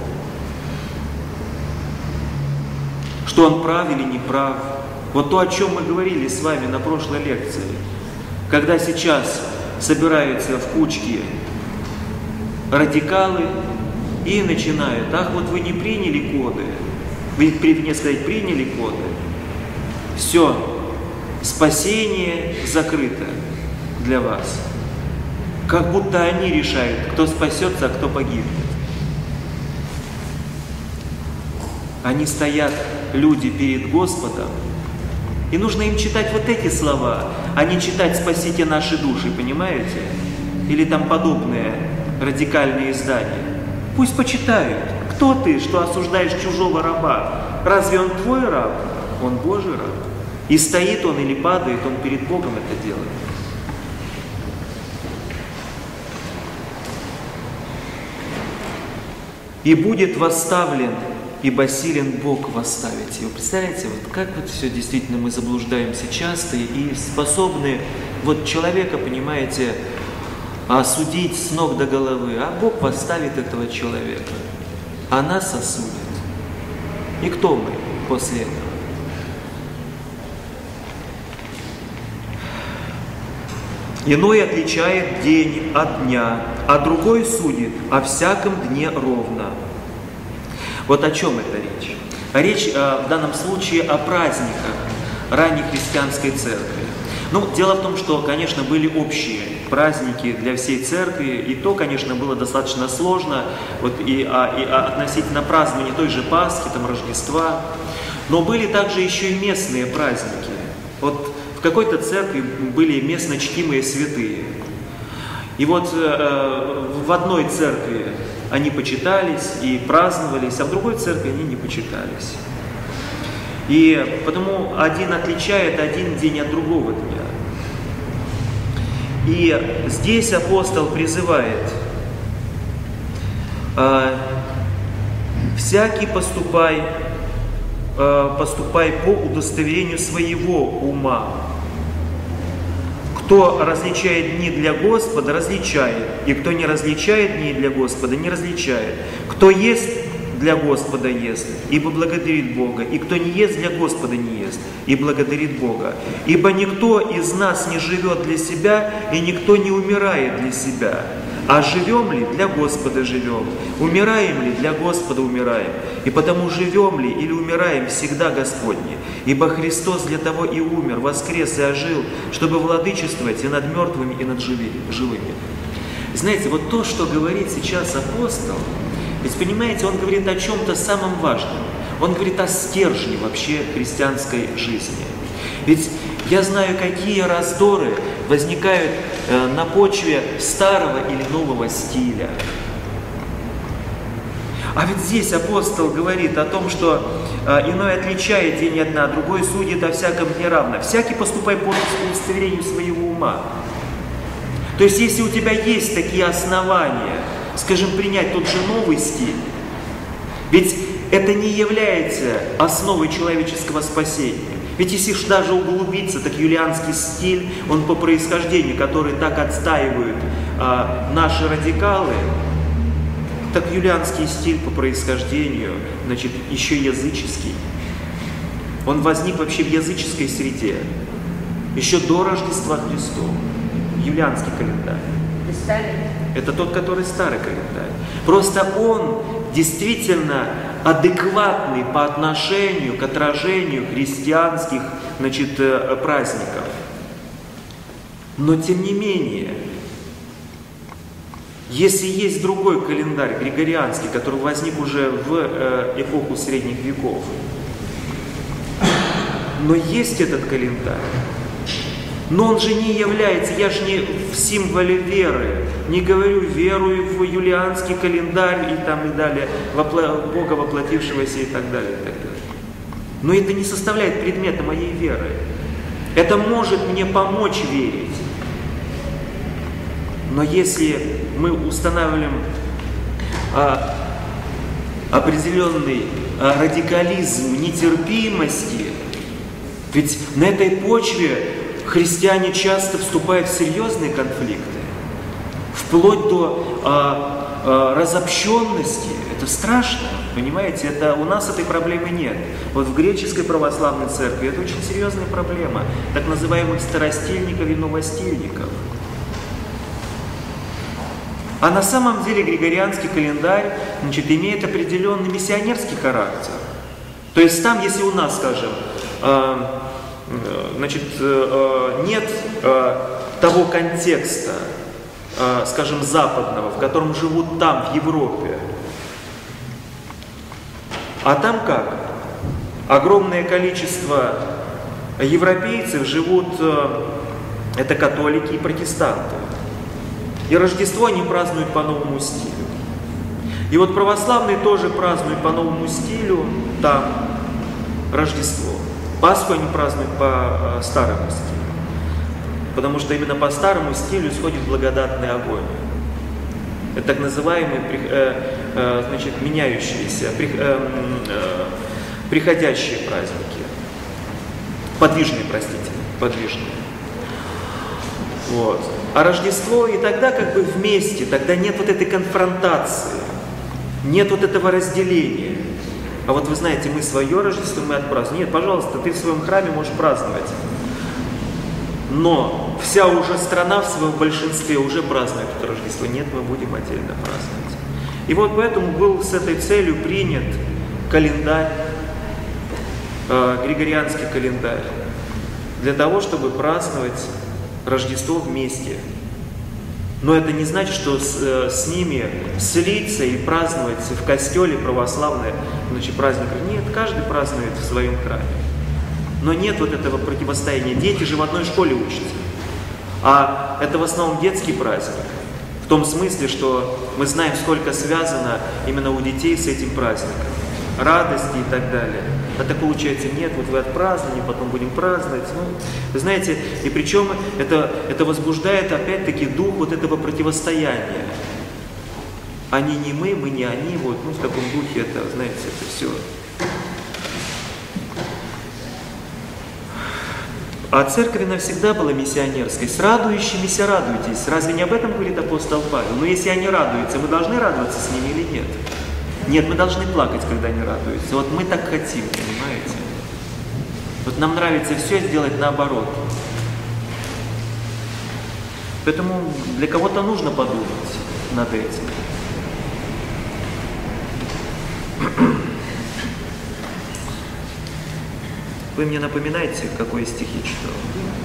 Что он прав или не прав? Вот то, о чем мы говорили с вами на прошлой лекции. Когда сейчас собираются в кучки радикалы и начинают: ах, вот вы не приняли коды, вы, вернее сказать, приняли коды, все, спасение закрыто для вас. Как будто они решают, кто спасется, а кто погибнет. Они стоят, люди, перед Господом, и нужно им читать вот эти слова, а не читать «Спасите наши души», понимаете? Или там подобные радикальные издания. Пусть почитают. Кто ты, что осуждаешь чужого раба? Разве он твой раб? Он Божий раб. И стоит он или падает, он перед Богом это делает. И будет восставлен, ибо силен Бог восставить его. Представляете, вот как вот все действительно мы заблуждаемся часто и способны вот человека, понимаете, осудить с ног до головы, а Бог восставит этого человека, а нас осудит. И кто мы после этого? Иной отличает день от дня, а другой судит о всяком дне ровно. Вот о чем это речь? Речь э, в данном случае о праздниках ранней христианской церкви. Ну, дело в том, что, конечно, были общие праздники для всей церкви, и то, конечно, было достаточно сложно, вот, и, а, и а, относительно празднования той же Пасхи, там, Рождества. Но были также еще и местные праздники. Вот в какой-то церкви были местно чтимые святые. И вот э, в одной церкви они почитались и праздновались, а в другой церкви они не почитались. И потому один отличает один день от другого дня. И здесь апостол призывает: э, всякий поступай, э, поступай по удостоверению своего ума. Кто различает дни для Господа, различает, и кто не различает дни для Господа, не различает. Кто ест для Господа, ест, ибо благодарит Бога, и кто не ест для Господа, не ест, и благодарит Бога. Ибо никто из нас не живет для себя, и никто не умирает для себя. А живем ли, для Господа живем, умираем ли, для Господа умираем. И потому живем ли или умираем, всегда Господне. Ибо Христос для того и умер, воскрес и ожил, чтобы владычествовать и над мертвыми, и над живыми. Знаете, вот то, что говорит сейчас апостол, ведь понимаете, он говорит о чем-то самом важном. Он говорит о стержне вообще христианской жизни. Ведь я знаю, какие раздоры возникают э, на почве старого или нового стиля. А ведь здесь апостол говорит о том, что э, иной отличает день от дня, другой судит о всяком дне равно. Всякий поступай по удостоверению своего ума. То есть, если у тебя есть такие основания, скажем, принять тот же новый стиль, ведь это не является основой человеческого спасения. Ведь если уж даже углубиться, так юлианский стиль, он по происхождению, который так отстаивают а, наши радикалы, так юлианский стиль по происхождению, значит, еще языческий. Он возник вообще в языческой среде, еще до Рождества Христова. Юлианский календарь. Это тот, который старый календарь. Просто он действительно адекватный по отношению к отражению христианских, значит, праздников. Но тем не менее, если есть другой календарь, григорианский, который возник уже в эпоху средних веков, но есть этот календарь, но он же не является, я же не в символе веры, не говорю верую в юлианский календарь и там и далее, вопло, Бога воплотившегося и так далее, и так далее. Но это не составляет предмета моей веры. Это может мне помочь верить. Но если мы устанавливаем а, определенный а, радикализм нетерпимости, ведь на этой почве христиане часто вступают в серьезные конфликты, вплоть до а, а, разобщенности. Это страшно, понимаете? Это, у нас этой проблемы нет. Вот в греческой православной церкви это очень серьезная проблема, так называемых старостильников и новостильников. А на самом деле григорианский календарь, значит, имеет определенный миссионерский характер. То есть там, если у нас, скажем, э, значит, э, нет э, того контекста, э, скажем, западного, в котором живут там, в Европе, а там как? Огромное количество европейцев живут, э, это католики и протестанты. И Рождество они празднуют по новому стилю. И вот православные тоже празднуют по новому стилю там Рождество. Пасху они празднуют по э, старому стилю. Потому что именно по старому стилю исходит благодатный огонь. Это так называемые э, э, значит, меняющиеся, при, э, э, приходящие праздники. Подвижные, простите, подвижные. Вот. А Рождество и тогда как бы вместе, тогда нет вот этой конфронтации, нет вот этого разделения. А вот вы знаете, мы свое Рождество мы отпразднуем. Нет, пожалуйста, ты в своем храме можешь праздновать. Но вся уже страна в своем большинстве уже празднует это Рождество. Нет, мы будем отдельно праздновать. И вот поэтому был с этой целью принят календарь, э, григорианский календарь, для того, чтобы праздновать Рождество вместе. Но это не значит, что с, с ними слиться и праздновать в костеле православные, значит, праздник. Нет, каждый празднует в своем храме. Но нет вот этого противостояния. Дети же в одной школе учатся. А это в основном детский праздник. В том смысле, что мы знаем, сколько связано именно у детей с этим праздником. Радости и так далее. А так получается, нет, вот вы отпраздновали, потом будем праздновать. Ну, вы знаете, и причем это, это возбуждает опять-таки дух вот этого противостояния. Они не мы, мы не они, вот, ну, в таком духе это, знаете, это все. А церковь навсегда была миссионерской. С радующимися радуйтесь. Разве не об этом говорит апостол Павел? Но если они радуются, мы должны радоваться с ними или нет? Нет, мы должны плакать, когда они радуются. Вот мы так хотим, понимаете? Вот нам нравится все сделать наоборот. Поэтому для кого-то нужно подумать над этим. Вы мне напоминаете, какой стих я читал?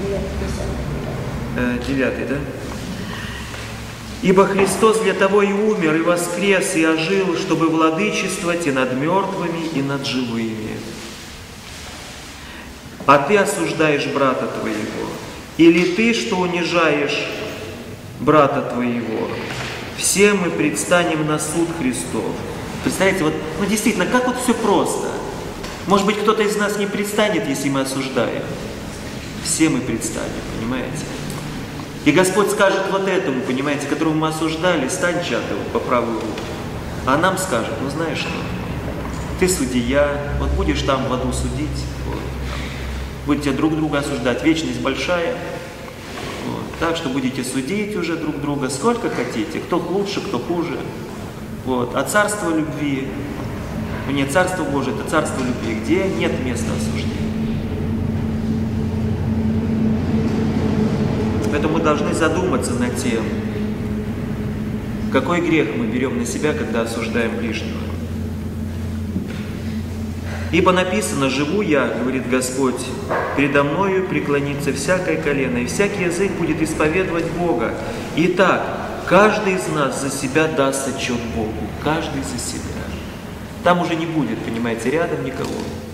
Девятый, да? «Ибо Христос для того и умер, и воскрес, и ожил, чтобы владычествовать и над мертвыми, и над живыми. А ты осуждаешь брата твоего, или ты, что унижаешь брата твоего? Все мы предстанем на суд Христов». Представляете, вот, ну действительно, как вот все просто. Может быть, кто-то из нас не предстанет, если мы осуждаем. Все мы предстанем, понимаете? И Господь скажет вот этому, понимаете, которого мы осуждали: стань, чадо, по правую руку. А нам скажет: ну знаешь что, ты судья, вот будешь там в аду судить, вот, будете друг друга осуждать. Вечность большая. Вот. Так что будете судить уже друг друга сколько хотите, кто лучше, кто хуже. Вот. А царство любви, нет, царство Божие, это царство любви, где нет места осуждения. Поэтому мы должны задуматься над тем, какой грех мы берем на себя, когда осуждаем ближнего. Ибо написано: «Живу я, говорит Господь, передо мною преклонится всякое колено, и всякий язык будет исповедовать Бога. Итак, каждый из нас за себя даст отчет Богу». Каждый за себя. Там уже не будет, понимаете, рядом никого.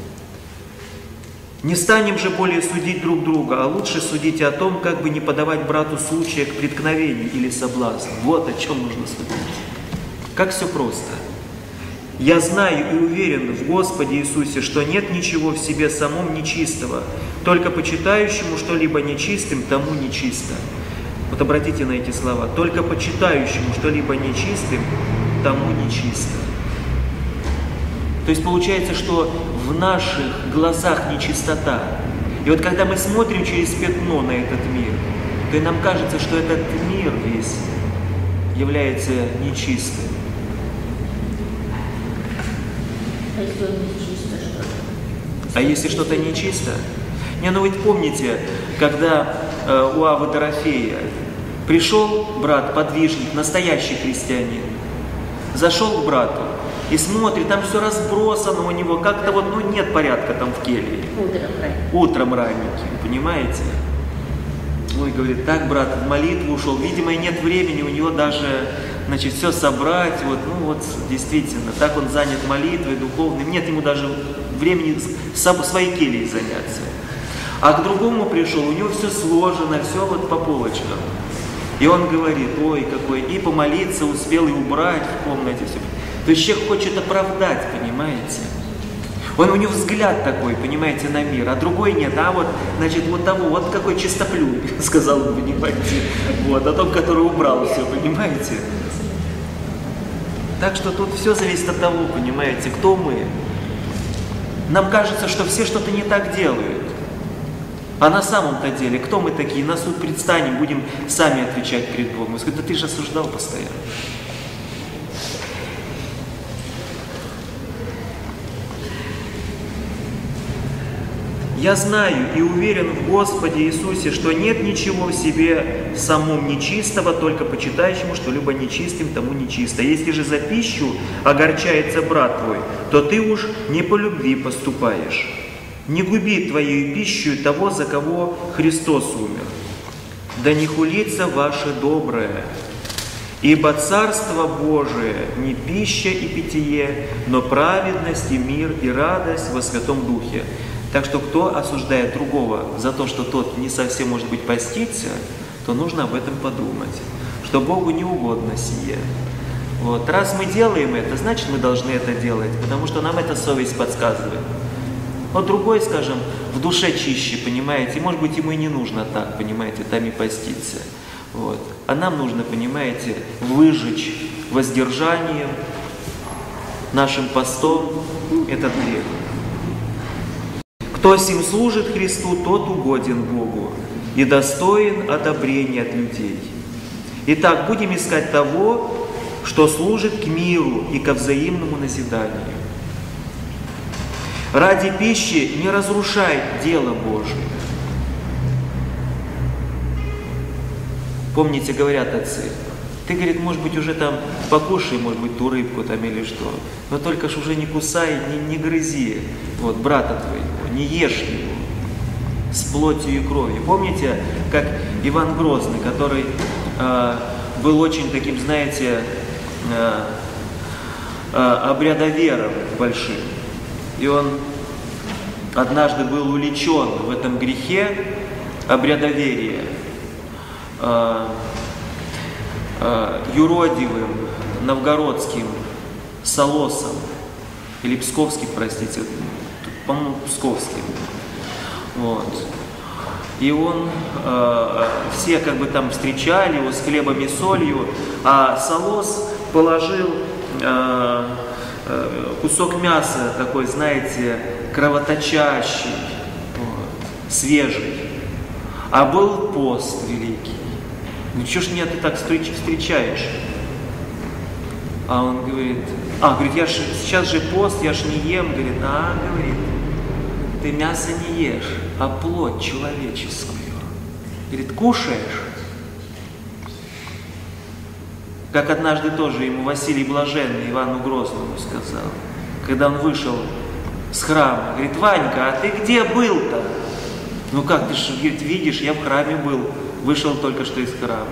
«Не станем же более судить друг друга, а лучше судите о том, как бы не подавать брату случая к преткновению или соблазну». Вот о чем нужно судить. Как все просто. «Я знаю и уверен в Господе Иисусе, что нет ничего в себе самом нечистого, только почитающему что-либо нечистым, тому нечисто». Вот обратите на эти слова. «Только почитающему что-либо нечистым, тому нечисто». То есть получается, что в наших глазах нечистота. И вот когда мы смотрим через пятно на этот мир, то и нам кажется, что этот мир весь является нечистым. А если он нечисто, что-то? А если что-то нечисто? Не, ну ведь помните, когда э, у Авы Дорофея пришел брат, подвижник, настоящий христианин, зашел к брату и смотрит, там все разбросано у него, как-то вот, ну нет порядка там в келье. Утром раненьким. Утром раненьким, понимаете? Ой, говорит, так брат в молитву ушел, видимо, и нет времени у него даже, значит, все собрать, вот, ну вот, действительно, так он занят молитвой духовной, нет ему даже времени своей кельей заняться. А к другому пришел, у него все сложено, все вот по полочкам. И он говорит, ой, какой, и помолиться успел, и убрать в комнате все. То есть человек хочет оправдать, понимаете? Он, у него взгляд такой, понимаете, на мир, а другой нет, а вот, значит, вот того, вот какой чистоплюй, сказал он, понимаете, вот, о том, который убрал все, понимаете? Так что тут все зависит от того, понимаете, кто мы. Нам кажется, что все что-то не так делают. А на самом-то деле, кто мы такие? На суд предстанем, будем сами отвечать перед Богом. Он скажет, да ты же осуждал постоянно. «Я знаю и уверен в Господе Иисусе, что нет ничего в себе самом нечистого, только почитающему что-либо нечистым, тому нечисто. Если же за пищу огорчается брат твой, то ты уж не по любви поступаешь. Не губи твоей пищей того, за кого Христос умер. Да не хулится ваше доброе, ибо Царство Божие не пища и питье, но праведность и мир и радость во Святом Духе». Так что кто осуждает другого за то, что тот не совсем, может быть, постится, то нужно об этом подумать, что Богу не угодно сие. Вот. Раз мы делаем это, значит, мы должны это делать, потому что нам эта совесть подсказывает. Вот другой, скажем, в душе чище, понимаете, может быть, ему и не нужно так, понимаете, там и поститься. Вот. А нам нужно, понимаете, выжечь воздержанием, нашим постом этот грех. Кто сим служит Христу, тот угоден Богу и достоин одобрения от людей. Итак, будем искать того, что служит к миру и ко взаимному назиданию. Ради пищи не разрушай дело Божие. Помните, говорят отцы, ты, говорит, может быть, уже там покушай, может быть, ту рыбку там или что, но только ж уже не кусай, не, не грызи, вот, брата твоего, не ешь его с плотью и кровью. Помните, как Иван Грозный, который э, был очень таким, знаете, э, э, обрядовером большим, и он однажды был увлечен в этом грехе обрядоверия, э, юродивым новгородским Солосом, или псковским, простите, по-моему, псковским. Вот. И он, э, все как бы там встречали его с хлебом и солью, а Солос положил э, э, кусок мяса такой, знаете, кровоточащий. Вот. свежий. А был пост великий. Ну что ж меня ты так встречаешь? А он говорит, а, говорит, я ж, сейчас же пост, я ж не ем. Говорит, а, говорит, ты мясо не ешь, а плоть человеческую. Говорит, кушаешь? Как однажды тоже ему Василий Блаженный Ивану Грозному сказал, когда он вышел с храма. Говорит, Ванька, а ты где был-то? Ну как, ты же, говорит, видишь, я в храме был, вышел только что из храма.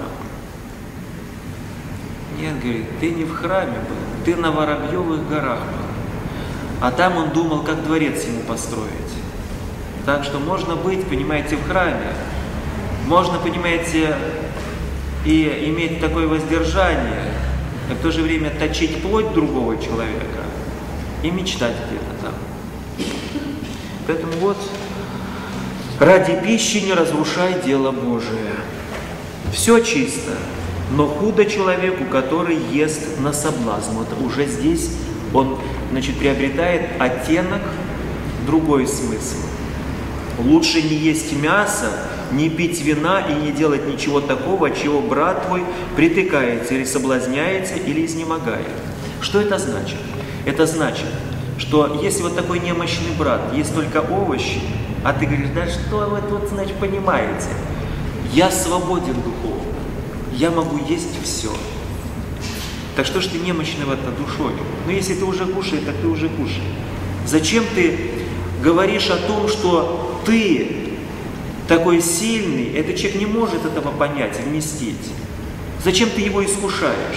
Нет, говорит, ты не в храме был, ты на Воробьевых горах был. А там он думал, как дворец ему построить. Так что можно быть, понимаете, в храме. Можно, понимаете, и иметь такое воздержание, и в то же время точить плоть другого человека и мечтать где-то там. Поэтому вот, ради пищи не разрушай дело Божие. Все чисто, но худо человеку, который ест на соблазн. Вот уже здесь он, значит, приобретает оттенок, другой смысл. Лучше не есть мясо, не пить вина и не делать ничего такого, чего брат твой притыкается или соблазняется, или изнемогает. Что это значит? Это значит, что если вот такой немощный брат ест только овощи, а ты говоришь, да что вы тут, значит, понимаете? Я свободен духовно, я могу есть все. Так что ж ты немощного-то душой? Ну если ты уже кушаешь, так ты уже кушай. Зачем ты говоришь о том, что ты такой сильный, этот человек не может этого понять, вместить. Зачем ты его искушаешь?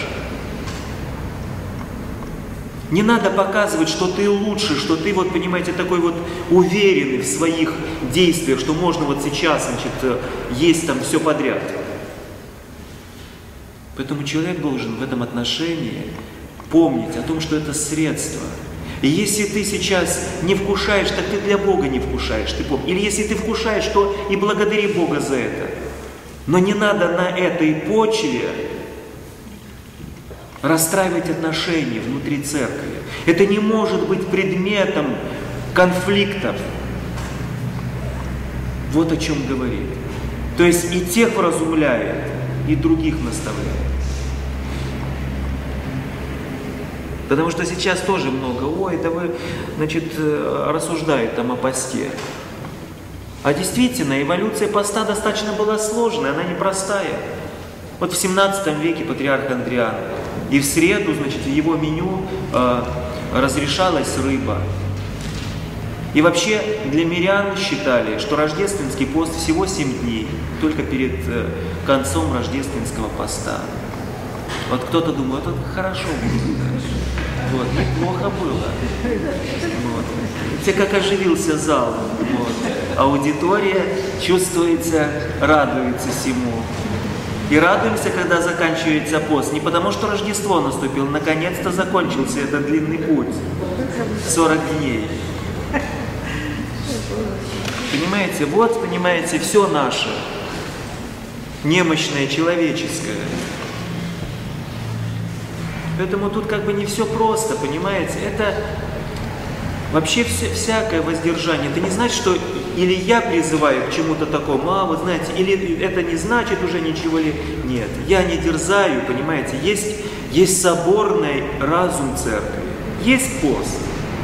Не надо показывать, что ты лучше, что ты, вот, понимаете, такой вот уверенный в своих действиях, что можно вот сейчас, значит, есть там все подряд. Поэтому человек должен в этом отношении помнить о том, что это средство. И если ты сейчас не вкушаешь, так ты для Бога не вкушаешь, ты помни. Или если ты вкушаешь, то и благодари Бога за это. Но не надо на этой почве расстраивать отношения внутри церкви. Это не может быть предметом конфликтов. Вот о чем говорит. То есть и тех вразумляет, и других наставляет. Потому что сейчас тоже много, ой, да вы, значит, рассуждают там о посте. А действительно, эволюция поста достаточно была сложная, она непростая. Вот в семнадцатом веке патриарх Андриан, и в среду, значит, в его меню э, разрешалась рыба. И вообще для мирян считали, что рождественский пост всего семь дней, только перед э, концом рождественского поста. Вот кто-то думает, вот хорошо было. Вот, неплохо было. Вот. Видите, как оживился зал. Вот. Аудитория, чувствуется, радуется всему. И радуемся, когда заканчивается пост. Не потому, что Рождество наступило, наконец-то закончился этот длинный путь. сорок дней. Понимаете, вот, понимаете, все наше. Немощное, человеческое. Поэтому тут как бы не все просто, понимаете? Это вообще все, всякое воздержание. Это не значит, что или я призываю к чему-то такому, а вот знаете, или это не значит уже ничего ли. Нет, я не дерзаю, понимаете? Есть, есть соборный разум церкви, есть пост.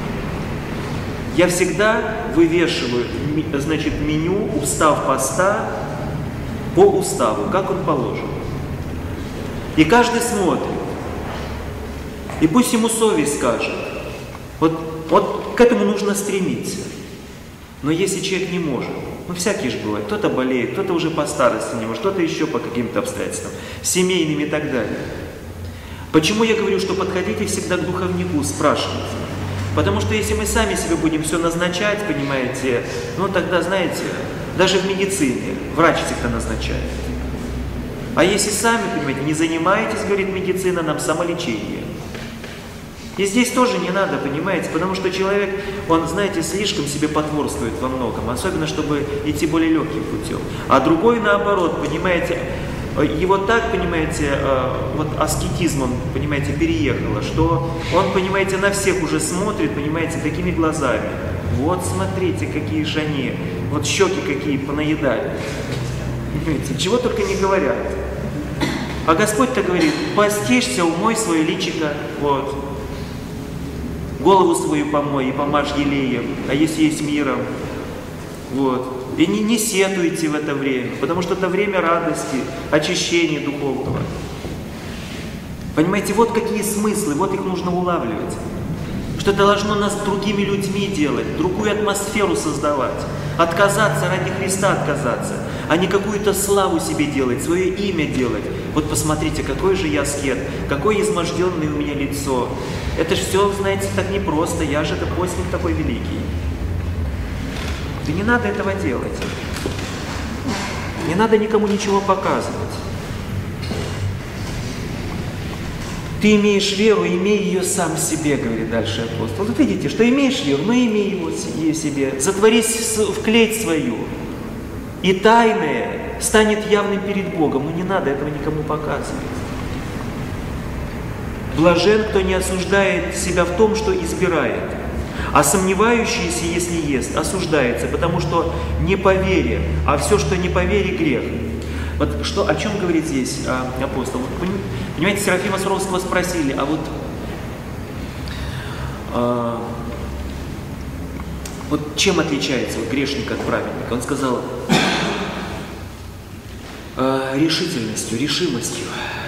Я всегда вывешиваю, значит, меню, устав поста по уставу, как он положен. И каждый смотрит. И пусть ему совесть скажет. Вот, вот к этому нужно стремиться. Но если человек не может, ну всякие же бывают, кто-то болеет, кто-то уже по старости не может, кто-то еще по каким-то обстоятельствам, семейным и так далее. Почему я говорю, что подходите всегда к духовнику, спрашивайте? Потому что если мы сами себе будем все назначать, понимаете, ну тогда, знаете, даже в медицине врач всегда назначает. А если сами, понимаете, не занимаетесь, говорит медицина, нам самолечение. И здесь тоже не надо, понимаете, потому что человек, он, знаете, слишком себе потворствует во многом, особенно, чтобы идти более легким путем. А другой, наоборот, понимаете, его так, понимаете, вот аскетизмом, понимаете, переехало, что он, понимаете, на всех уже смотрит, понимаете, такими глазами. Вот, смотрите, какие же они, Вот щеки какие понаедали. Понимаете, чего только не говорят. А Господь-то говорит: постишься, умой свое личико, вот. Голову свою помой и помажь елеем, а если есть миром. Вот. И не, не сетуйте в это время, потому что это время радости, очищения духовного. Понимаете, вот какие смыслы, вот их нужно улавливать. Что это должно нас другими людьми делать, другую атмосферу создавать. Отказаться ради Христа, отказаться, а не какую-то славу себе делать, свое имя делать. Вот посмотрите, какой же я аскет, какое изможденное у меня лицо. Это же все, знаете, так непросто, я же это постник такой великий. Да не надо этого делать. Не надо никому ничего показывать. Ты имеешь веру, имей ее сам себе, говорит дальше апостол. Вот видите, что имеешь веру, ну имей ее себе. Затворись в клеть свою. И тайное станет явным перед Богом. Ну не надо этого никому показывать. Блажен, кто не осуждает себя в том, что избирает. А сомневающийся, если ест, осуждается, потому что не по вере, а все, что не по вере, грех. Вот что, о чем говорит здесь а, апостол? Понимаете, Серафима Суровского спросили, а вот, а, вот чем отличается вот грешник от праведника? Он сказал, а, решительностью, решимостью.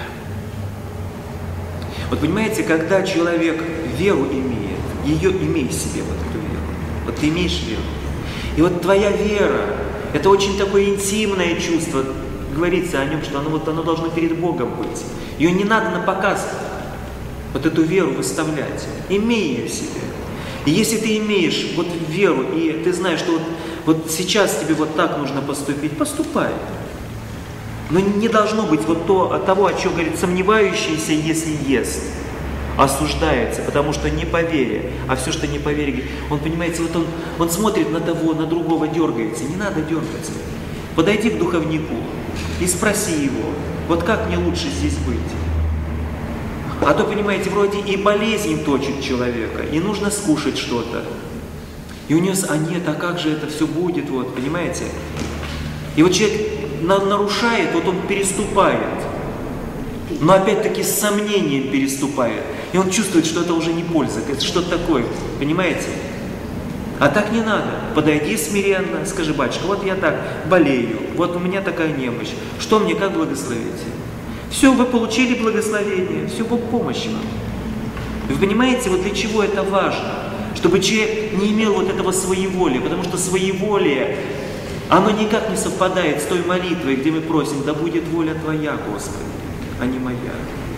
Вот понимаете, когда человек веру имеет, ее имей себе, вот эту веру. Вот ты имеешь веру. И вот твоя вера, это очень такое интимное чувство. Говорится о нем, что оно, вот, оно должно перед Богом быть. Ее не надо на показ, вот эту веру выставлять. Имей ее в себе. И если ты имеешь вот веру, и ты знаешь, что вот, вот сейчас тебе вот так нужно поступить, поступай. Но не должно быть вот то, того, о чем говорит сомневающийся, если ест, осуждается, потому что не по вере, а все, что не по вере. Он, понимаете, вот он, он смотрит на того, на другого, дергается. Не надо дергаться. Подойди к духовнику и спроси его, вот как мне лучше здесь быть? А то, понимаете, вроде и болезнь точит человека, и нужно скушать что-то. И у него, а нет, а как же это все будет, вот, понимаете? И вот человек нарушает, вот он переступает, но опять-таки с сомнением переступает. И он чувствует, что это уже не польза, это что-то такое, понимаете? А так не надо. Подойди смиренно, скажи: батюшка, вот я так болею, вот у меня такая немощь, что мне, как благословить? Все, вы получили благословение, все, Бог помощи вам. Вы понимаете, вот для чего это важно? Чтобы человек не имел вот этого своеволия, потому что своеволие, оно никак не совпадает с той молитвой, где мы просим: да будет воля Твоя, Господи, а не моя.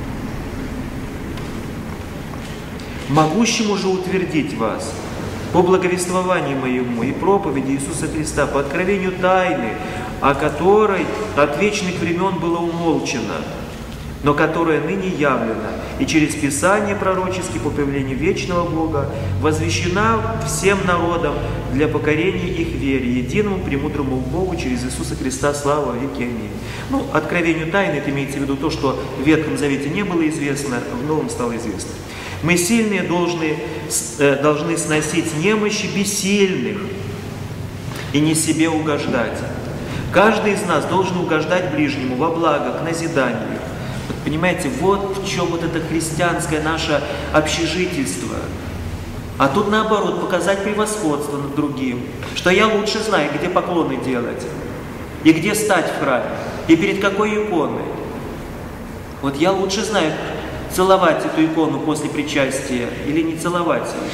Могущему же утвердить вас по благовествованию моему и проповеди Иисуса Христа, по откровению тайны, о которой от вечных времен было умолчено, но которая ныне явлена, и через Писание пророчески по появлению вечного Бога возвещена всем народам для покорения их вере, единому премудрому Богу через Иисуса Христа, слава во веки. Аминь. Ну, откровению тайны, это имеется в виду то, что в Ветхом Завете не было известно, в Новом стало известно. Мы сильные должны, должны сносить немощи бессильных и не себе угождать. Каждый из нас должен угождать ближнему во благо, к назиданию. Вот понимаете, вот в чем вот это христианское наше общежительство. А тут наоборот, показать превосходство над другим, что я лучше знаю, где поклоны делать, и где стать в храме, и перед какой иконой. Вот я лучше знаю, целовать эту икону после причастия или не целовать ее.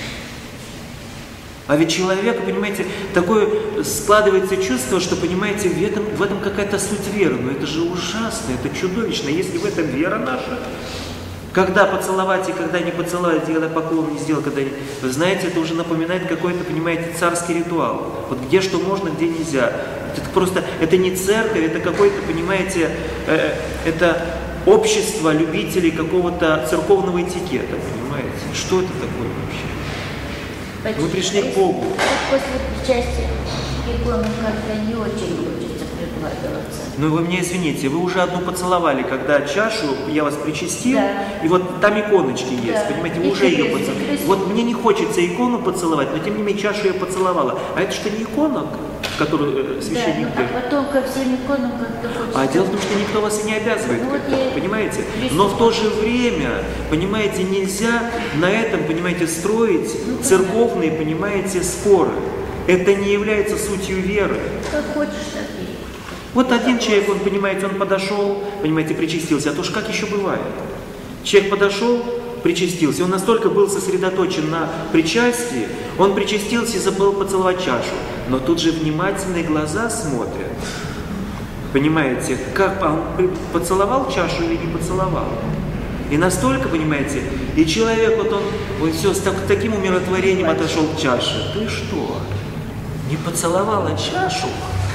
А ведь человек, понимаете, такое складывается чувство, что, понимаете, в этом, в этом какая-то суть веры. Но это же ужасно, это чудовищно. Если в этом вера наша, когда поцеловать и когда не поцеловать, когда поклон не сделать, когда не... Вы знаете, это уже напоминает какой-то, понимаете, царский ритуал. Вот где что можно, где нельзя. Это просто, это не церковь, это какой-то, понимаете, э, это... общество любителей какого-то церковного этикета, понимаете? Что это такое вообще? Почти. Мы пришли к Богу. После причастия икону как-то не очень хочется прикладываться. Ну вы мне извините, вы уже одну поцеловали, когда чашу, я вас причастил, да. И вот там иконочки есть, да. Понимаете, вы и уже ее поцеловали. Вот мне не хочется икону поцеловать, но тем не менее чашу я поцеловала. А это что, не икона? которую священник да, ну, а потом ко всем иконам как-то хочется. А дело в том, что никто вас и не обязывает, ну, вот я... понимаете? Но в то же время, понимаете, нельзя на этом, понимаете, строить ну, церковные, понимаете, споры. Это не является сутью веры. Как хочешь, так и. Вот один человек, он, понимаете, он подошел, понимаете, причастился, а то ж как еще бывает? Человек подошел, причастился, он настолько был сосредоточен на причастии, он причастился и забыл поцеловать чашу. Но тут же внимательные глаза смотрят. Понимаете, как он поцеловал чашу или не поцеловал? И настолько, понимаете, и человек, вот он, он все с так, таким умиротворением отошел к чаше. Ты что, не поцеловала чашу?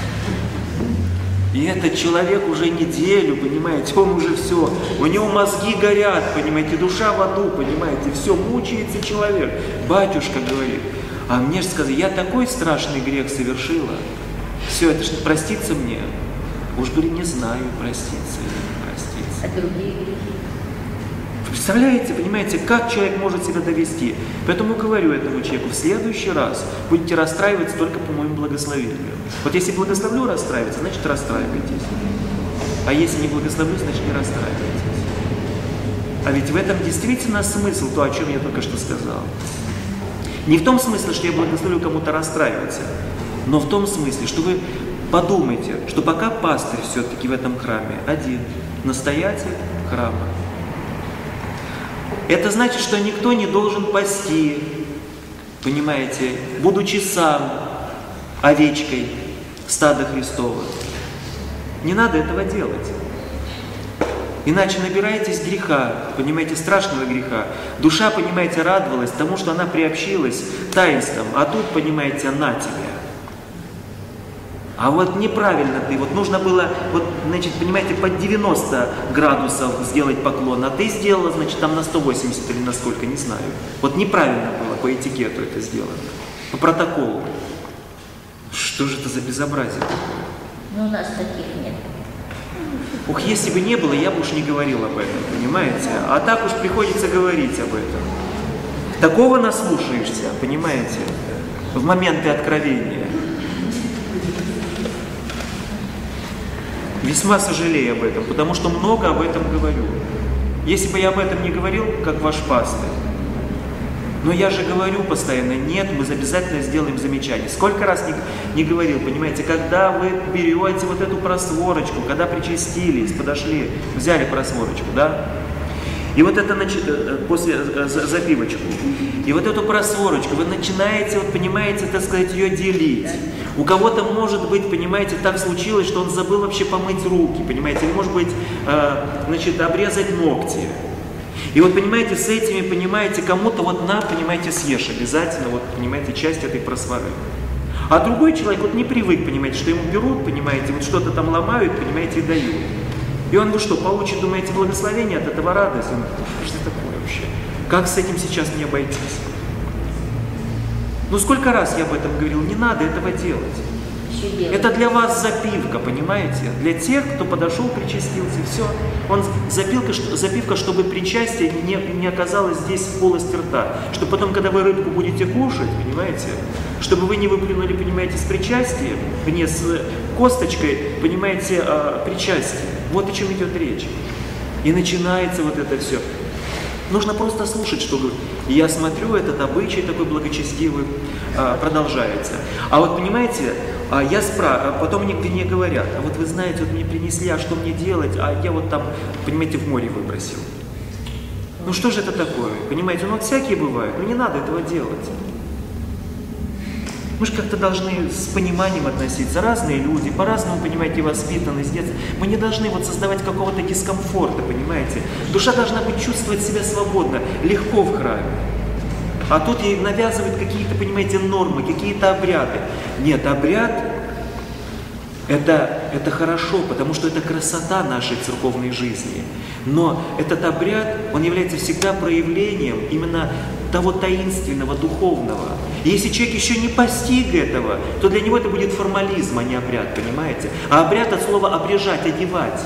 И этот человек уже неделю, понимаете, он уже все, у него мозги горят, понимаете, душа в аду, понимаете, все, мучается человек. Батюшка говорит, а мне же сказали, я такой страшный грех совершила, все, это же проститься мне? Уж, говорит, не знаю, проститься или не проститься. А другие грехи? Представляете, понимаете, как человек может себя довести? Поэтому говорю этому человеку, в следующий раз будете расстраиваться только по моему благословению. Вот если благословлю расстраиваться, значит расстраивайтесь. А если не благословлю, значит не расстраивайтесь. А ведь в этом действительно смысл, то, о чем я только что сказал. Не в том смысле, что я благословлю кому-то расстраиваться, но в том смысле, что вы подумайте, что пока пастырь все-таки в этом храме один, настоятель храма, это значит, что никто не должен пасти, понимаете, будучи сам овечкой стада Христова. Не надо этого делать. Иначе набираетесь греха, понимаете, страшного греха. Душа, понимаете, радовалась тому, что она приобщилась таинством, а тут, понимаете, на тебя. А вот неправильно ты, вот нужно было, вот, значит, понимаете, под девяносто градусов сделать поклон, а ты сделала, значит, там на сто восемьдесят или на сколько, не знаю. Вот неправильно было по этикету это сделано, по протоколу. Что же это за безобразие такое? Ну, у нас таких нет. Ух, если бы не было, я бы уж не говорил об этом, понимаете? А так уж приходится говорить об этом. Такого наслушаешься, понимаете, в моменты откровения. Весьма сожалею об этом, потому что много об этом говорю. Если бы я об этом не говорил, как ваш пастырь, но я же говорю постоянно, нет, мы обязательно сделаем замечание. Сколько раз не, не говорил, понимаете, когда вы берете вот эту просворочку, когда причастились, подошли, взяли просворочку, да? И вот это, значит, после запивочку, и вот эту просворочку вы начинаете, вот понимаете, так сказать, ее делить. У кого-то, может быть, понимаете, так случилось, что он забыл вообще помыть руки, понимаете, или, может быть, значит, обрезать ногти. И вот, понимаете, с этими, понимаете, кому-то вот на, понимаете, съешь обязательно, вот, понимаете, часть этой просворы. А другой человек вот не привык, понимаете, что ему берут, понимаете, вот что-то там ломают, понимаете, и дают. И он, вы что, получит, думаете, благословение от этого, радость? Он, что это такое вообще? Как с этим сейчас не обойтись? Ну, сколько раз я об этом говорил, не надо этого делать. Это для вас запивка, понимаете? Для тех, кто подошел, причастился, все. Он запивка, запивка, чтобы причастие не, не оказалось здесь в полости рта. Чтобы потом, когда вы рыбку будете кушать, понимаете, чтобы вы не выплюнули, понимаете, с причастием, не с косточкой, понимаете, а, причастие. Вот о чем идет речь. И начинается вот это все. Нужно просто слушать, что говорит. И я смотрю, этот обычай такой благочестивый а, продолжается. А вот понимаете, а я спрашиваю, а потом мне, мне говорят, а вот вы знаете, вот мне принесли, а что мне делать? А я вот там, понимаете, в море выбросил. Ну что же это такое? Понимаете, ну вот всякие бывают, но не надо этого делать. Мы же как-то должны с пониманием относиться. Разные люди, по-разному, понимаете, воспитаны с детства. Мы не должны вот создавать какого-то дискомфорта, понимаете. Душа должна быть чувствовать себя свободно, легко в храме. А тут ей навязывают какие-то, понимаете, нормы, какие-то обряды. Нет, обряд это, это хорошо, потому что это красота нашей церковной жизни. Но этот обряд, он является всегда проявлением именно того таинственного, духовного. И если человек еще не постиг этого, то для него это будет формализм, а не обряд, понимаете? А обряд от слова обрежать, одевать.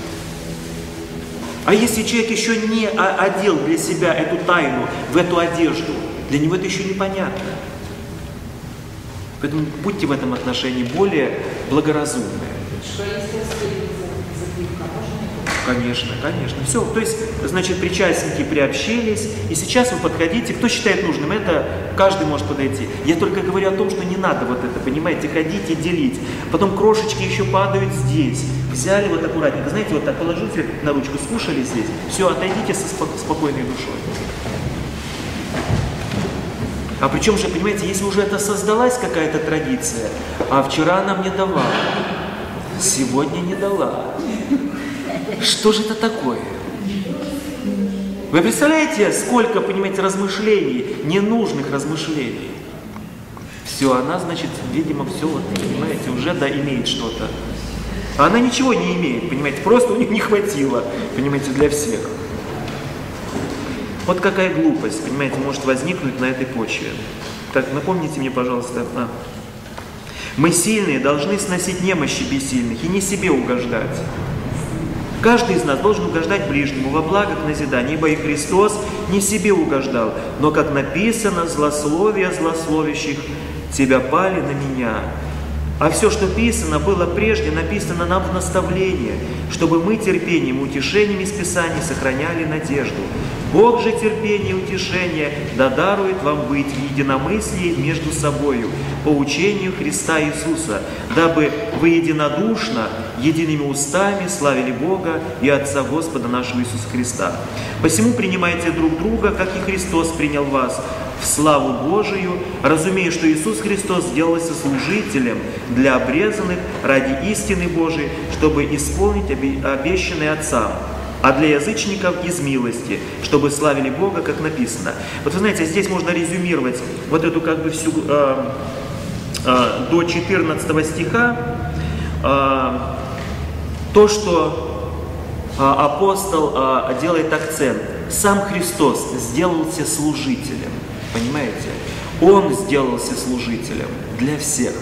А если человек еще не одел для себя эту тайну в эту одежду, для него это еще непонятно. Поэтому будьте в этом отношении более благоразумны. Что если запивка, можно? Конечно, конечно. Все, то есть, значит, причастники приобщились, и сейчас вы подходите, кто считает нужным, это каждый может подойти. Я только говорю о том, что не надо вот это, понимаете, ходить и делить. Потом крошечки еще падают здесь. Взяли вот аккуратненько, знаете, вот так положите на ручку, скушали здесь, все, отойдите со спо- спокойной душой. А причем же, понимаете, если уже это создалась какая-то традиция, а вчера она мне давала, сегодня не дала. Что же это такое? Вы представляете, сколько, понимаете, размышлений, ненужных размышлений? Все, она, значит, видимо, все, вот, понимаете, уже да, имеет что-то. А она ничего не имеет, понимаете, просто у нее не хватило, понимаете, для всех. Вот какая глупость, понимаете, может возникнуть на этой почве. Так, напомните мне, пожалуйста. А. Мы сильные должны сносить немощи бессильных и не себе угождать. Каждый из нас должен угождать ближнему во благо к назиданию, ибо и Христос не себе угождал, но, как написано, злословие злословящих тебя пали на меня. А все, что писано, было прежде написано нам в наставление, чтобы мы терпением и утешением из Писаний сохраняли надежду. Бог же терпение и утешение да дарует вам быть в единомыслии между собою, по учению Христа Иисуса, дабы вы единодушно, едиными устами славили Бога и Отца Господа нашего Иисуса Христа. Посему принимайте друг друга, как и Христос принял вас, в славу Божию, разумея, что Иисус Христос сделался служителем для обрезанных ради истины Божией, чтобы исполнить обещанное Отцам, а для язычников из милости, чтобы славили Бога, как написано. Вот вы знаете, здесь можно резюмировать вот эту как бы всю э, э, до четырнадцатого стиха, э, то, что э, апостол э, делает акцент. Сам Христос сделался служителем. Понимаете? Он сделался служителем для всех.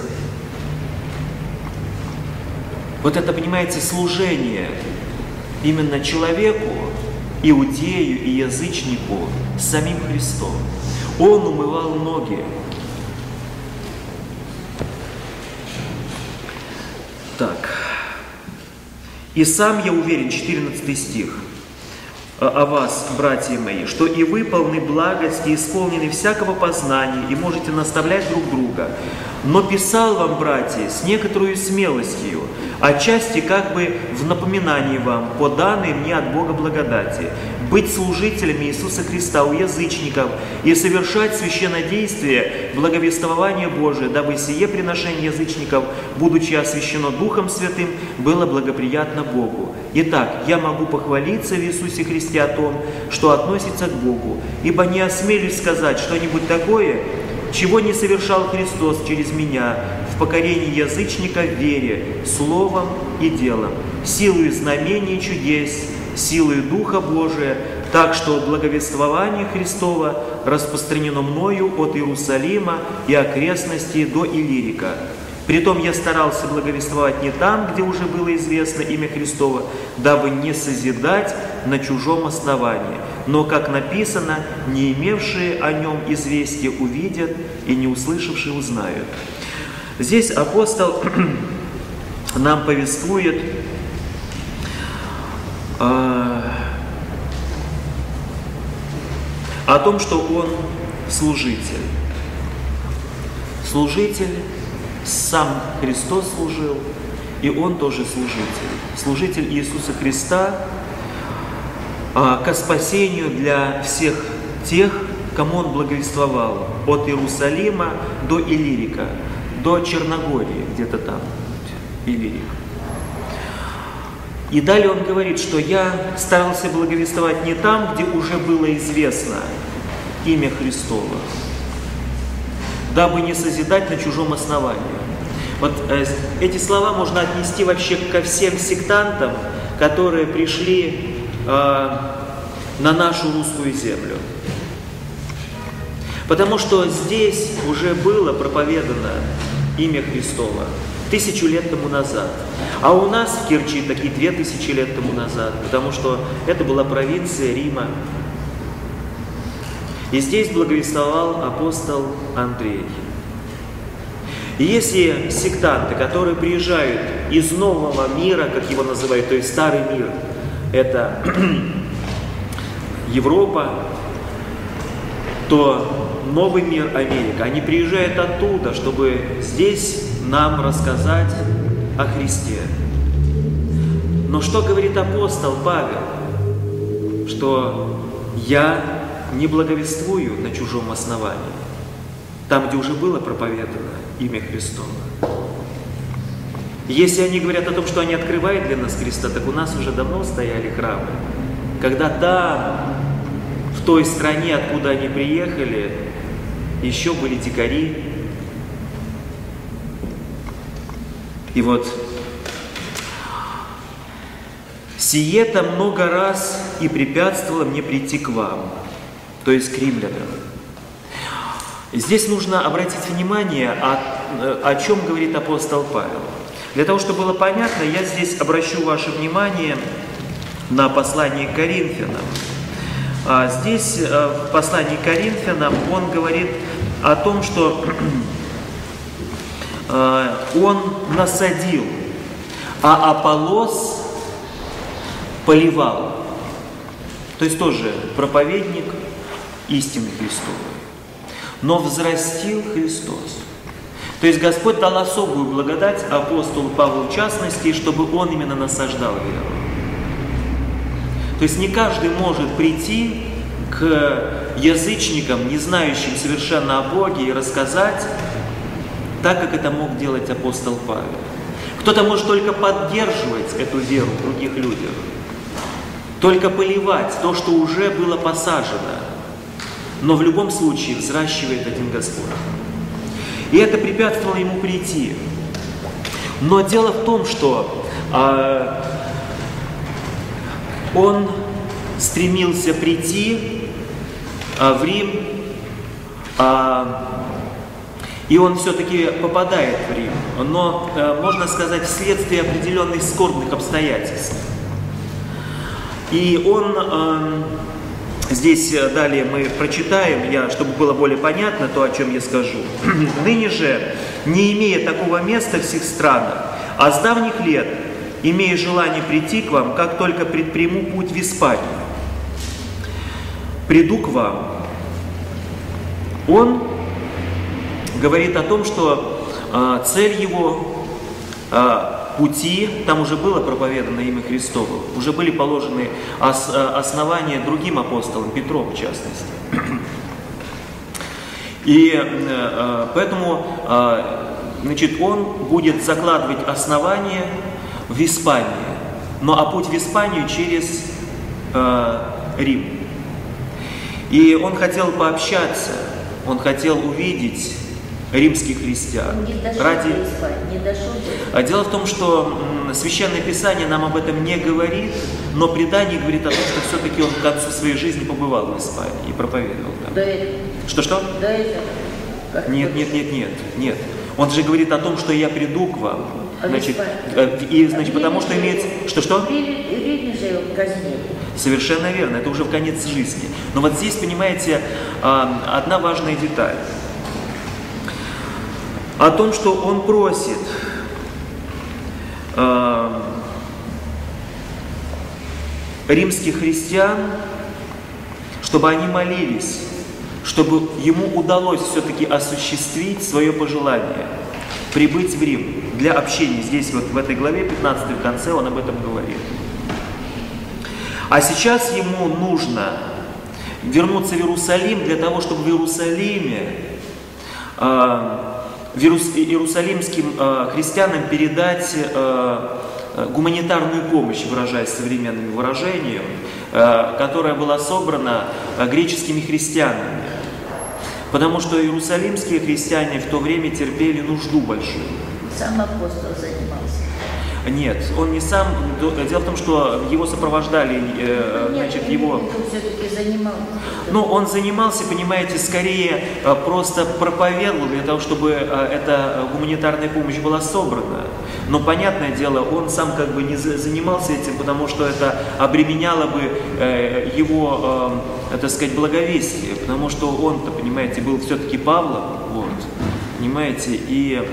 Вот это, понимаете, служение именно человеку, иудею и язычнику, самим Христом. Он умывал ноги. Так. И сам я уверен, четырнадцатый стих, о вас, братья мои, что и вы полны благости, исполнены всякого познания, и можете наставлять друг друга. Но писал вам, братья, с некоторой смелостью, отчасти как бы в напоминании вам, по данной мне от Бога благодати, быть служителями Иисуса Христа у язычников и совершать священнодействие благовествования Божия, дабы сие приношение язычников, будучи освящено Духом Святым, было благоприятно Богу. Итак, я могу похвалиться в Иисусе Христе о том, что относится к Богу, ибо не осмелюсь сказать что-нибудь такое, чего не совершал Христос через меня в покорении язычника в вере, словом и делом, силою знамений и чудес, силою Духа Божия, так что благовествование Христова распространено мною от Иерусалима и окрестностей до Иллирика. Притом я старался благовествовать не там, где уже было известно имя Христово, дабы не созидать на чужом основании. Но, как написано, не имевшие о нем известия увидят, и не услышавшие узнают. Здесь апостол нам повествует э, о том, что он служитель. Служитель. Сам Христос служил, и Он тоже служитель. Служитель Иисуса Христа а, ко спасению для всех тех, кому Он благовествовал, от Иерусалима до Иллирика, до Черногории, где-то там, Иллирик. И далее Он говорит, что я старался благовествовать не там, где уже было известно имя Христово, дабы не созидать на чужом основании. Вот э, эти слова можно отнести вообще ко всем сектантам, которые пришли э, на нашу русскую землю. Потому что здесь уже было проповедано имя Христово тысячу лет тому назад. А у нас в Керчи такие две тысячи лет тому назад, потому что это была провинция Рима. И здесь благовествовал апостол Андрей. И если сектанты, которые приезжают из нового мира, как его называют, то есть старый мир, это Европа, то новый мир Америка, они приезжают оттуда, чтобы здесь нам рассказать о Христе. Но что говорит апостол Павел? Что я не благовествую на чужом основании, там, где уже было проповедано имя Христово. Если они говорят о том, что они открывают для нас Христа, так у нас уже давно стояли храмы. Когда там, в той стране, откуда они приехали, еще были дикари. И вот сие-то много раз и препятствовало мне прийти к вам, то есть к римлянам. Здесь нужно обратить внимание, о, о чем говорит апостол Павел. Для того, чтобы было понятно, я здесь обращу ваше внимание на послание к Коринфянам. А здесь, в послании к Коринфянам, он говорит о том, что он насадил, а Аполлос поливал. То есть тоже проповедник истины Христовой. Но взрастил Христос. То есть Господь дал особую благодать апостолу Павлу в частности, чтобы он именно насаждал веру. То есть не каждый может прийти к язычникам, не знающим совершенно о Боге, и рассказать так, как это мог делать апостол Павел. Кто-то может только поддерживать эту веру в других людях, только поливать то, что уже было посажено, но в любом случае взращивает один Господь. И это препятствовало ему прийти. Но дело в том, что э, он стремился прийти э, в Рим, э, и он все-таки попадает в Рим, но, э, можно сказать, вследствие определенных скорбных обстоятельств. И он... Э, Здесь далее мы прочитаем, я, чтобы было более понятно то, о чем я скажу. «Ныне же, не имея такого места в всех странах, а с давних лет, имея желание прийти к вам, как только предприму путь в Испанию, приду к вам». Он говорит о том, что э, цель его э, пути, там уже было проповедано имя Христово, уже были положены ос, основания другим апостолам, Петром в частности. И э, поэтому э, значит, он будет закладывать основания в Испании, но а путь в Испанию через э, Рим. И он хотел пообщаться, он хотел увидеть римских христиан. Не дошел Ради... до Испании, не дошел до... Дело в том, что Священное Писание нам об этом не говорит, но предание говорит о том, что все-таки он к концу своей жизни побывал в Испании и проповедовал там. До этого. Что-что? До этого. Как Нет, нет, нет, нет, нет. Он же говорит о том, что я приду к вам. А Значит, и, значит, а потому что имеется... Что-что? В Риме же его казнили. Совершенно верно, это уже в конец жизни. Но вот здесь, понимаете, одна важная деталь. О том, что он просит э, римских христиан, чтобы они молились, чтобы ему удалось все-таки осуществить свое пожелание, прибыть в Рим для общения. Здесь вот в этой главе пятнадцатой в конце он об этом говорит. А сейчас ему нужно вернуться в Иерусалим для того, чтобы в Иерусалиме э, иерусалимским э, христианам передать э, гуманитарную помощь, выражаясь современным выражением, э, которая была собрана э, греческими христианами. Потому что иерусалимские христиане в то время терпели нужду большую. Сам апостол занимался. Нет, он не сам. Дело в том, что его сопровождали, э, Нет, значит, его... Он все-таки занимался. Ну, он занимался, понимаете, скорее э, просто проповедовал для того, чтобы э, эта гуманитарная помощь была собрана. Но, понятное дело, он сам как бы не за, занимался этим, потому что это обременяло бы э, его, э, так сказать, благовестие. Потому что он-то, понимаете, был все-таки Павлом, вот, понимаете, и...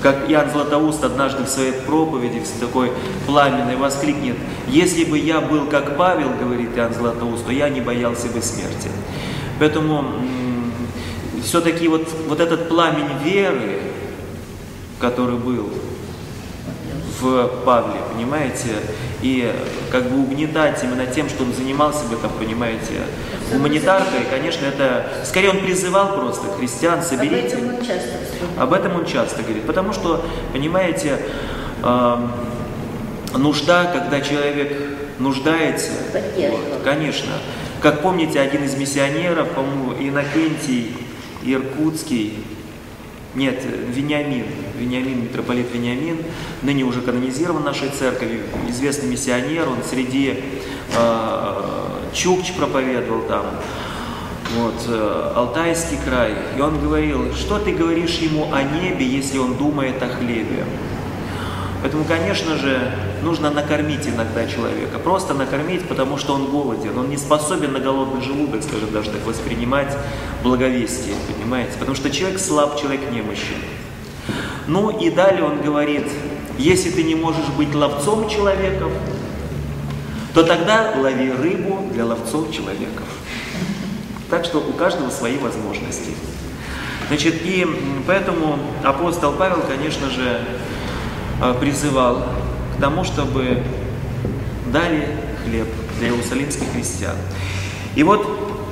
как Иоанн Златоуст однажды в своей проповеди, в такой пламенной, воскликнет: «Если бы я был как Павел, — говорит Иоанн Златоуст, — то я не боялся бы смерти». Поэтому все-таки вот, вот этот пламень веры, который был в Павле, понимаете, и как бы угнетать именно тем, что он занимался бы, там, понимаете, гуманитаркой, конечно, это, скорее он призывал просто христиан: соберите. Об этом он часто вспоминает. Об этом он часто говорит, потому что, понимаете, э, нужда, когда человек нуждается, вот, конечно, как помните, один из миссионеров, по-моему, Иннокентий Иркутский, нет, Вениамин, Вениамин, митрополит Вениамин, ныне уже канонизирован в нашей церкви, известный миссионер, он среди э, чукч проповедовал там, вот, э, Алтайский край, и он говорил: что ты говоришь ему о небе, если он думает о хлебе? Поэтому, конечно же, нужно накормить иногда человека, просто накормить, потому что он голоден, он не способен на голодный желудок, скажем, даже так воспринимать благовестие, понимаете, потому что человек слаб, человек немощен. Ну и далее он говорит: если ты не можешь быть ловцом человеков, то тогда лови рыбу для ловцов человеков. Так что у каждого свои возможности. Значит, и поэтому апостол Павел, конечно же, призывал к тому, чтобы дали хлеб для иерусалимских христиан. И вот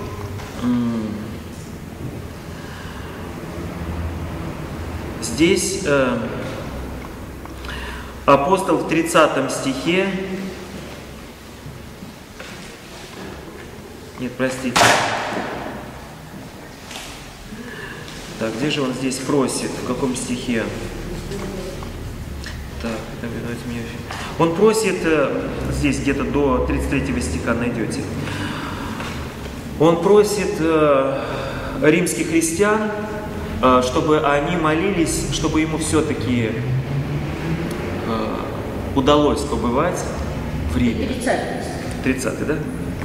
здесь э, апостол в тридцатом стихе, нет, простите, так, где же он здесь просит, в каком стихе? Так, давайте мне... Он просит, здесь где-то до тридцать третьего стиха найдете, он просит э, римских христиан, э, чтобы они молились, чтобы ему все-таки э, удалось побывать в Риме. тридцатый, да?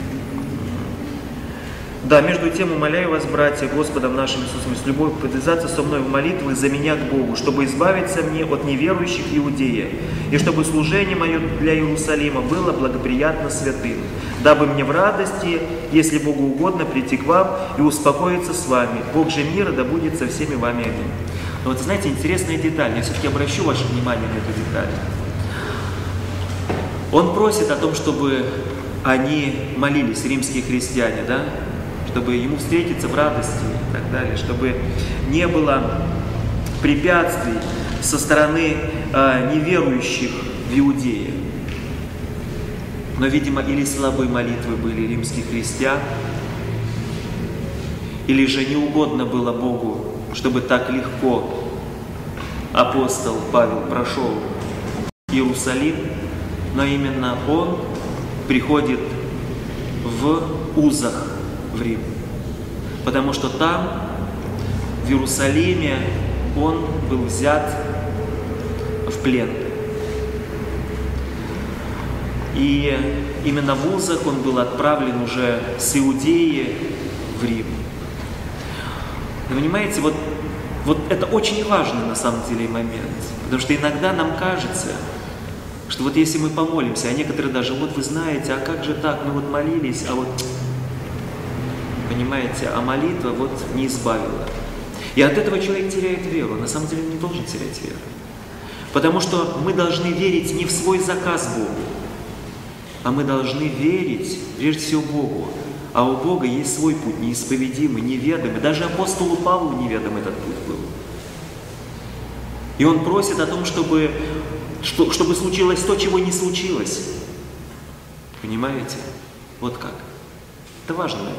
Да, между тем умоляю вас, братья, Господом нашим Иисусом, с любовью подвязаться со мной в молитвы за меня к Богу, чтобы избавиться мне от неверующих в Иудее, и чтобы служение мое для Иерусалима было благоприятно святым, дабы мне в радости, если Богу угодно, прийти к вам и успокоиться с вами. Бог же мира да будет со всеми вами. Аминь. Но вот знаете, интересная деталь, я все-таки обращу ваше внимание на эту деталь. Он просит о том, чтобы они молились, римские христиане, да? Чтобы ему встретиться в радости и так далее, чтобы не было препятствий со стороны э, неверующих в Иудее. Но, видимо, или слабые молитвы были римских христиан, или же не угодно было Богу, чтобы так легко апостол Павел прошел Иерусалим, но именно он приходит в узах в Рим, потому что там, в Иерусалиме, он был взят в плен. И именно в узах он был отправлен уже с Иудеи в Рим. Вы понимаете, вот, вот это очень важный на самом деле момент, потому что иногда нам кажется, что вот если мы помолимся, а некоторые даже: вот вы знаете, а как же так, мы вот молились, а вот... Понимаете, а молитва вот не избавила. И от этого человек теряет веру. На самом деле он не должен терять веру. Потому что мы должны верить не в свой заказ Богу, а мы должны верить прежде всего Богу. А у Бога есть свой путь, неисповедимый, неведомый. Даже апостолу Павлу неведом этот путь был. И он просит о том, чтобы, что, чтобы случилось то, чего не случилось. Понимаете? Вот как. Это важный момент.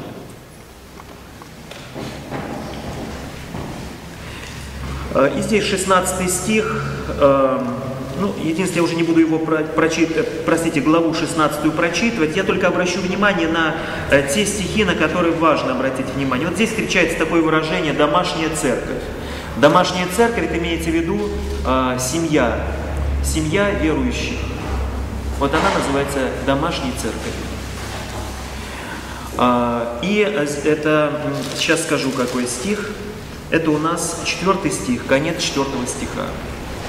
И здесь шестнадцатый стих, ну, единственное, я уже не буду его прочитывать, простите, главу шестнадцатую прочитывать, я только обращу внимание на те стихи, на которые важно обратить внимание. Вот здесь встречается такое выражение «домашняя церковь». Домашняя церковь, это имеется в виду семья, семья верующих. Вот она называется домашней церковью. И это, сейчас скажу какой стих. Это у нас четвертый стих, конец четвертого стиха.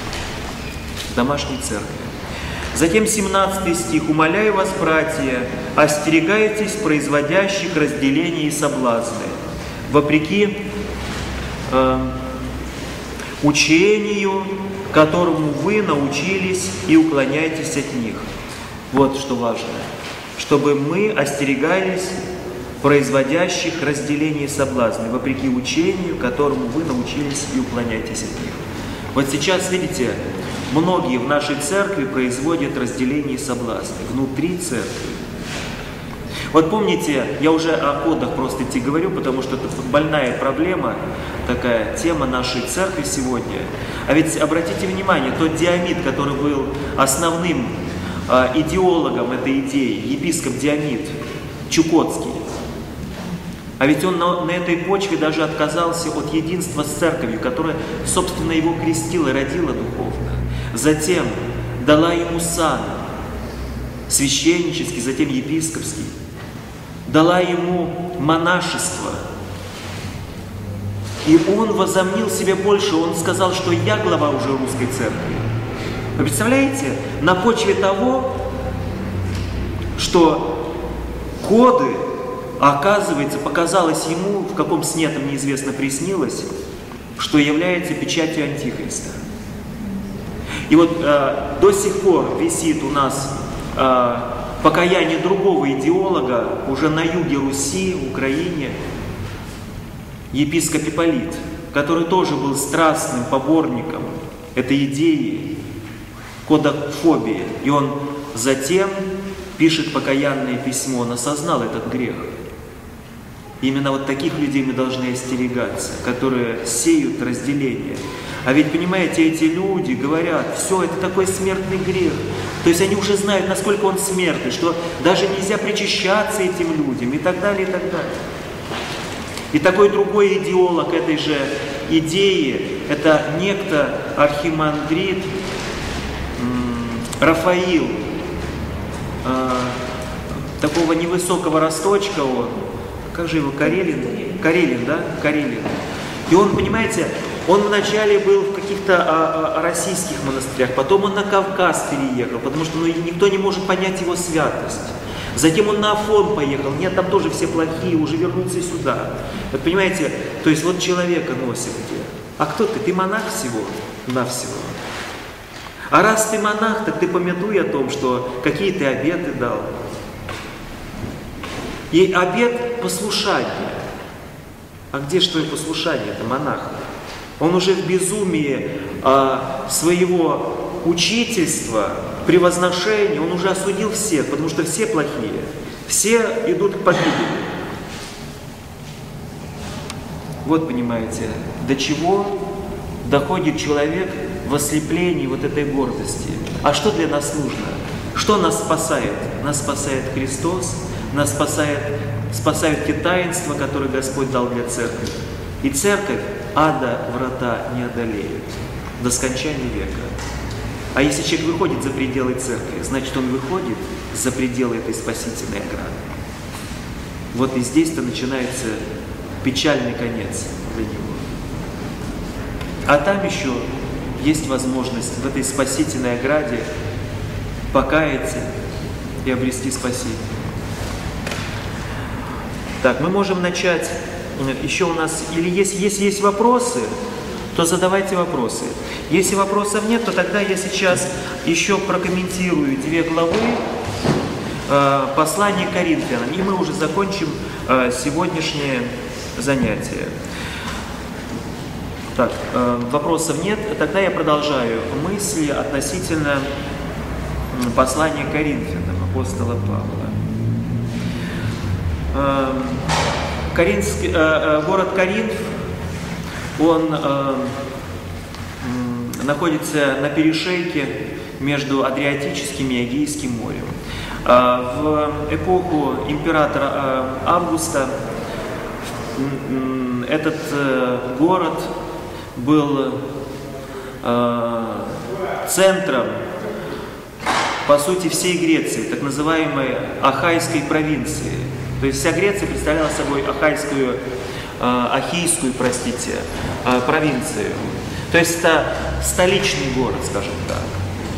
домашней церкви. Затем семнадцатый стих. «Умоляю вас, братья, остерегайтесь производящих разделения и соблазны, вопреки э, учению, которому вы научились, и уклоняйтесь от них». Вот что важно. Чтобы мы остерегались производящих разделения и соблазны, вопреки учению, которому вы научились, и уклоняйтесь от них. Вот сейчас, видите, многие в нашей церкви производят разделение и соблазны внутри церкви. Вот помните, я уже о кодах просто идти говорю, потому что это больная проблема, такая тема нашей церкви сегодня. А ведь обратите внимание, тот Диомид, который был основным э, идеологом этой идеи, епископ Диомид Чукотский, а ведь он на, на этой почве даже отказался от единства с церковью, которая, собственно, его крестила, родила духовно. Затем дала ему сан священнический, затем епископский. Дала ему монашество. И он возомнил себе больше, он сказал, что я глава уже русской церкви. Вы представляете, на почве того, что коды, оказывается, показалось ему, в каком сне там неизвестно приснилось, что является печатью Антихриста. И вот э, до сих пор висит у нас э, покаяние другого идеолога уже на юге Руси, в Украине, епископ Ипполит, который тоже был страстным поборником этой идеи кодофобии. И он затем пишет покаянное письмо, он осознал этот грех. Именно вот таких людей мы должны остерегаться, которые сеют разделение. А ведь, понимаете, эти люди говорят, все, это такой смертный грех. То есть они уже знают, насколько он смертный, что даже нельзя причащаться этим людям и так далее, и так далее. И такой другой идеолог этой же идеи, это некто архимандрит Рафаил, э, такого невысокого росточка он, как же его, Карелин? Карелин, да? Карелин. И он, понимаете, он вначале был в каких-то а, а, российских монастырях, потом он на Кавказ переехал, потому что ну, никто не может понять его святость. Затем он на Афон поехал, нет, там тоже все плохие, уже вернулся сюда. Вот понимаете, то есть вот человека носит где. А кто ты? Ты монах всего? Навсего. А раз ты монах, так ты помятуй о том, что какие ты обеты дал. И обет послушания. А где что и послушание? Это монах. Он уже в безумии а, своего учительства, превозношения, он уже осудил всех, потому что все плохие. Все идут к погибели. Вот понимаете, до чего доходит человек в ослеплении вот этой гордости. А что для нас нужно? Что нас спасает? Нас спасает Христос, нас спасает, спасают те таинства, которые Господь дал для церкви. И церковь ада врата не одолеют до скончания века. А если человек выходит за пределы церкви, значит он выходит за пределы этой спасительной ограды. Вот и здесь-то начинается печальный конец для него. А там еще есть возможность в этой спасительной ограде покаяться и обрести спасение. Так, мы можем начать. Еще у нас, или если, если есть вопросы, то задавайте вопросы. Если вопросов нет, то тогда я сейчас еще прокомментирую две главы э, послания к Коринфянам, и мы уже закончим э, сегодняшнее занятие. Так, э, вопросов нет, тогда я продолжаю мысли относительно послания к Коринфянам апостола Павла. Э, Коринфский, э, э, город Коринф, он э, э, находится на перешейке между Адриатическим и Эгейским морем. Э, в эпоху императора э, Августа э, этот э, город был э, центром, по сути, всей Греции, так называемой Ахайской провинции. То есть вся Греция представляла собой Ахайскую, э, Ахийскую, простите, э, провинцию. То есть это столичный город, скажем так.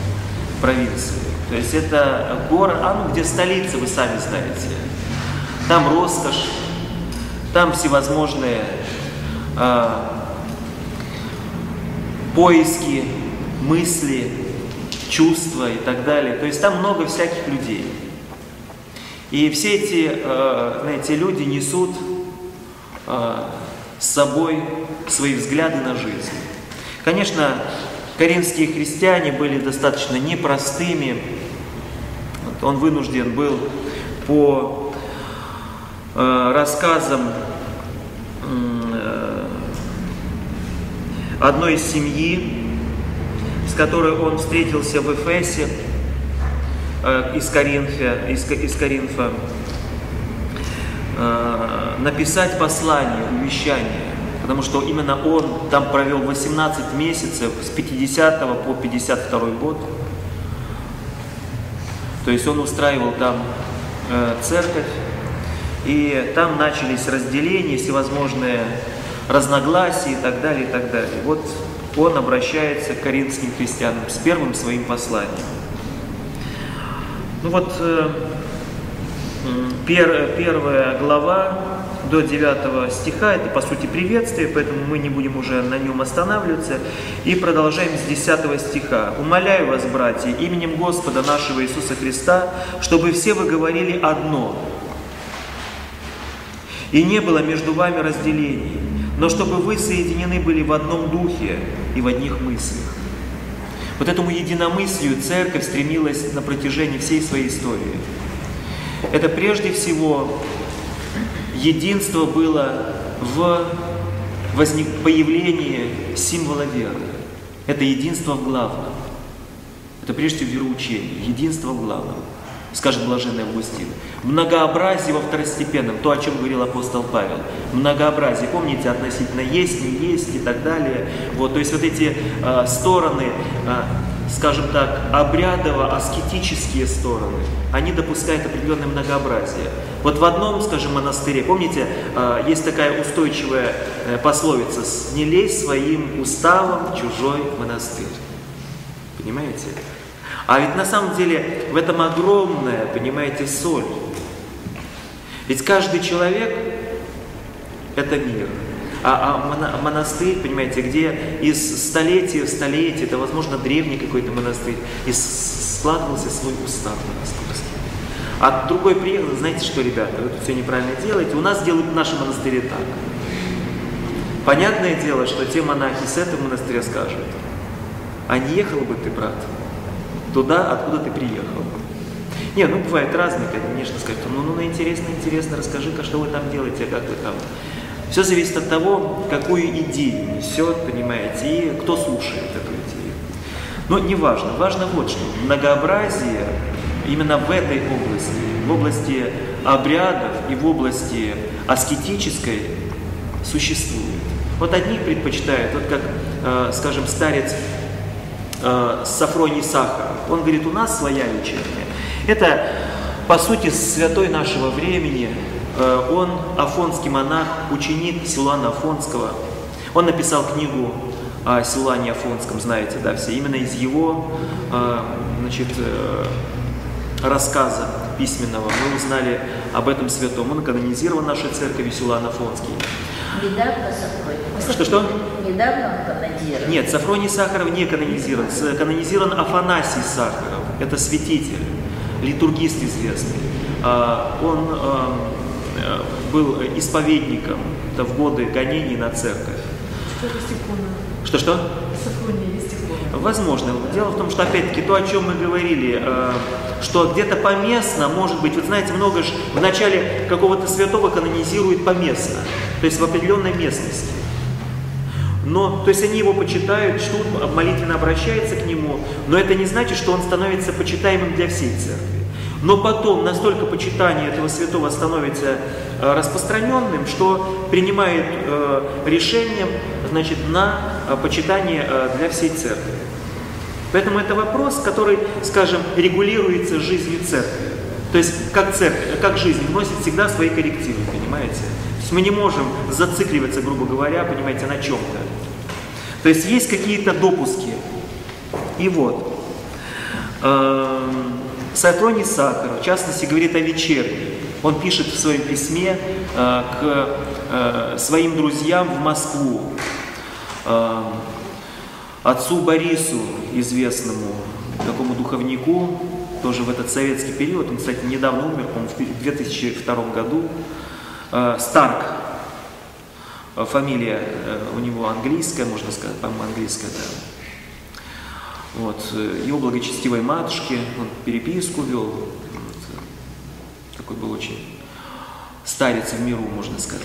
провинции. То есть это город, а ну где столица, вы сами знаете. Там роскошь, там всевозможные э, поиски, мысли, чувства и так далее. То есть там много всяких людей. И все эти, э, знаете, люди несут э, с собой свои взгляды на жизнь. Конечно, коринфские христиане были достаточно непростыми. Он вынужден был по э, рассказам э, одной семьи, с которой он встретился в Эфесе, э, из Коринфа, из, из Коринфа э, написать послание, увещание. Потому что именно он там провел восемнадцать месяцев с пятидесятого по пятьдесят второй год. То есть он устраивал там э, церковь, и там начались разделения, всевозможные разногласия и так далее, и так далее. Вот он обращается к коринфским христианам с первым своим посланием. Ну вот э, пер, первая глава до девятого стиха, это по сути приветствие, поэтому мы не будем уже на нем останавливаться. И продолжаем с десятого стиха. «Умоляю вас, братья, именем Господа нашего Иисуса Христа, чтобы все вы говорили одно, и не было между вами разделений, но чтобы вы соединены были в одном духе и в одних мыслях». Вот этому единомыслию церковь стремилась на протяжении всей своей истории. Это прежде всего единство было в возник... появлении символа веры. Это единство в главном. Это прежде всего вероучение, единство в главном. Скажет блаженный Августин. Многообразие во второстепенном, то, о чем говорил апостол Павел. Многообразие, помните, относительно есть, не есть и так далее. Вот, то есть вот эти э, стороны, э, скажем так, обрядово-аскетические стороны, они допускают определенное многообразие. Вот в одном, скажем, монастыре, помните, э, есть такая устойчивая э, пословица: «Не лезь своим уставом в чужой монастырь». Понимаете? А ведь на самом деле в этом огромная, понимаете, соль. Ведь каждый человек – это мир. А, а монастырь, понимаете, где из столетия в столетие, это, возможно, древний какой-то монастырь, и складывался свой устав монастырский. А другой приехал, знаете что, ребята, вы тут все неправильно делаете, у нас делают в нашем монастыре так. Понятное дело, что те монахи с этого монастыря скажут: а не ехал бы ты, брат, туда, откуда ты приехал. Не, ну бывает разные, конечно, скажут: ну, ну, интересно, интересно, расскажи-ка, что вы там делаете, как вы там. Все зависит от того, какую идею несет, понимаете, и кто слушает эту идею. Но не важно, важно вот что: многообразие именно в этой области, в области обрядов и в области аскетической существует. Вот одни предпочитают, вот как, э, скажем, старец Сафроний Сахаров. Он говорит: у нас своя вечерня. Это, по сути, святой нашего времени. Он афонский монах, ученик Силуана Афонского. Он написал книгу о Силуане Афонском, знаете, да, все. Именно из его, значит, рассказа письменного мы узнали об этом святом. Он канонизирован нашей церковью, Силуан Афонский. Недавно Сафроний. Что-что? Недавно он канонизирован. Нет, Сафроний Сахаров не канонизирован. Канонизирован Афанасий Сахаров. Это святитель, литургист известный. Он был исповедником в годы гонений на церковь. Что-что? Сафроний есть икона. Возможно. Дело в том, что, опять-таки, то, о чем мы говорили, что где-то поместно, может быть, вы знаете, много же в начале какого-то святого канонизируют поместно, то есть в определенной местности. Но, то есть они его почитают, что молитвенно обращаются к нему, но это не значит, что он становится почитаемым для всей церкви. Но потом настолько почитание этого святого становится э, распространенным, что принимает э, решение, значит, на э, почитание э, для всей церкви. Поэтому это вопрос, который, скажем, регулируется жизнью церкви. То есть как церковь, как жизнь вносит всегда свои коррективы, понимаете? То есть мы не можем зацикливаться, грубо говоря, понимаете, на чем-то. То есть есть какие-то допуски. И вот. Сафроний Сахаров, в частности, говорит о вечерней. Он пишет в своем письме к своим друзьям в Москву, отцу Борису, известному такому духовнику, тоже в этот советский период, он, кстати, недавно умер, по-моему, в две тысячи втором году, Старк, фамилия у него английская, можно сказать, по-моему, английская, да. Вот, его благочестивой матушке, он переписку вел, вот, такой был очень старец в миру, можно сказать.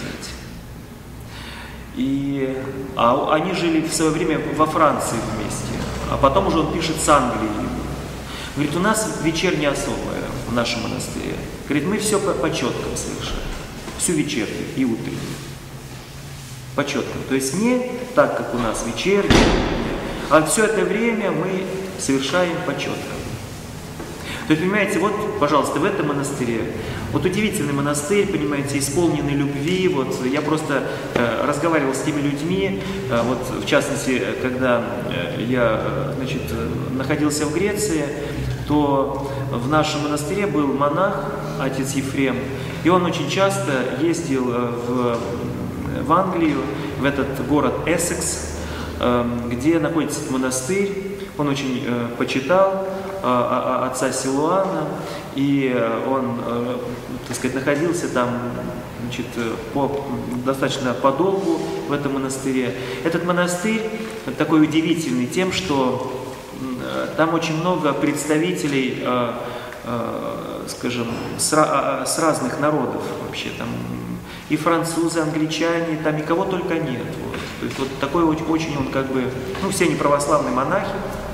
И, а они жили в свое время во Франции вместе, а потом уже он пишет с Англией. Говорит, у нас вечерняя особая в нашем монастыре. Говорит, мы все по, по четкам совершаем, всю вечернюю и утреннюю. По четкам. То есть не так, как у нас вечерняя, а все это время мы совершаем по четкам. То есть, понимаете, вот, пожалуйста, в этом монастыре, вот удивительный монастырь, понимаете, исполненный любви, вот я просто э, разговаривал с теми людьми, э, вот в частности, когда э, я, значит, находился в Греции, то в нашем монастыре был монах, отец Ефрем, и он очень часто ездил в, в Англию, в этот город Эссекс, э, где находится монастырь. Он очень э, почитал э, отца Силуана, и он, э, так сказать, находился там, значит, по, достаточно подолгу в этом монастыре. Этот монастырь такой удивительный тем, что э, там очень много представителей, э, э, скажем, с, с разных народов вообще. Там и французы, англичане, там никого только нет. Вот. То есть вот такой очень, он как бы, ну все они православные монахи.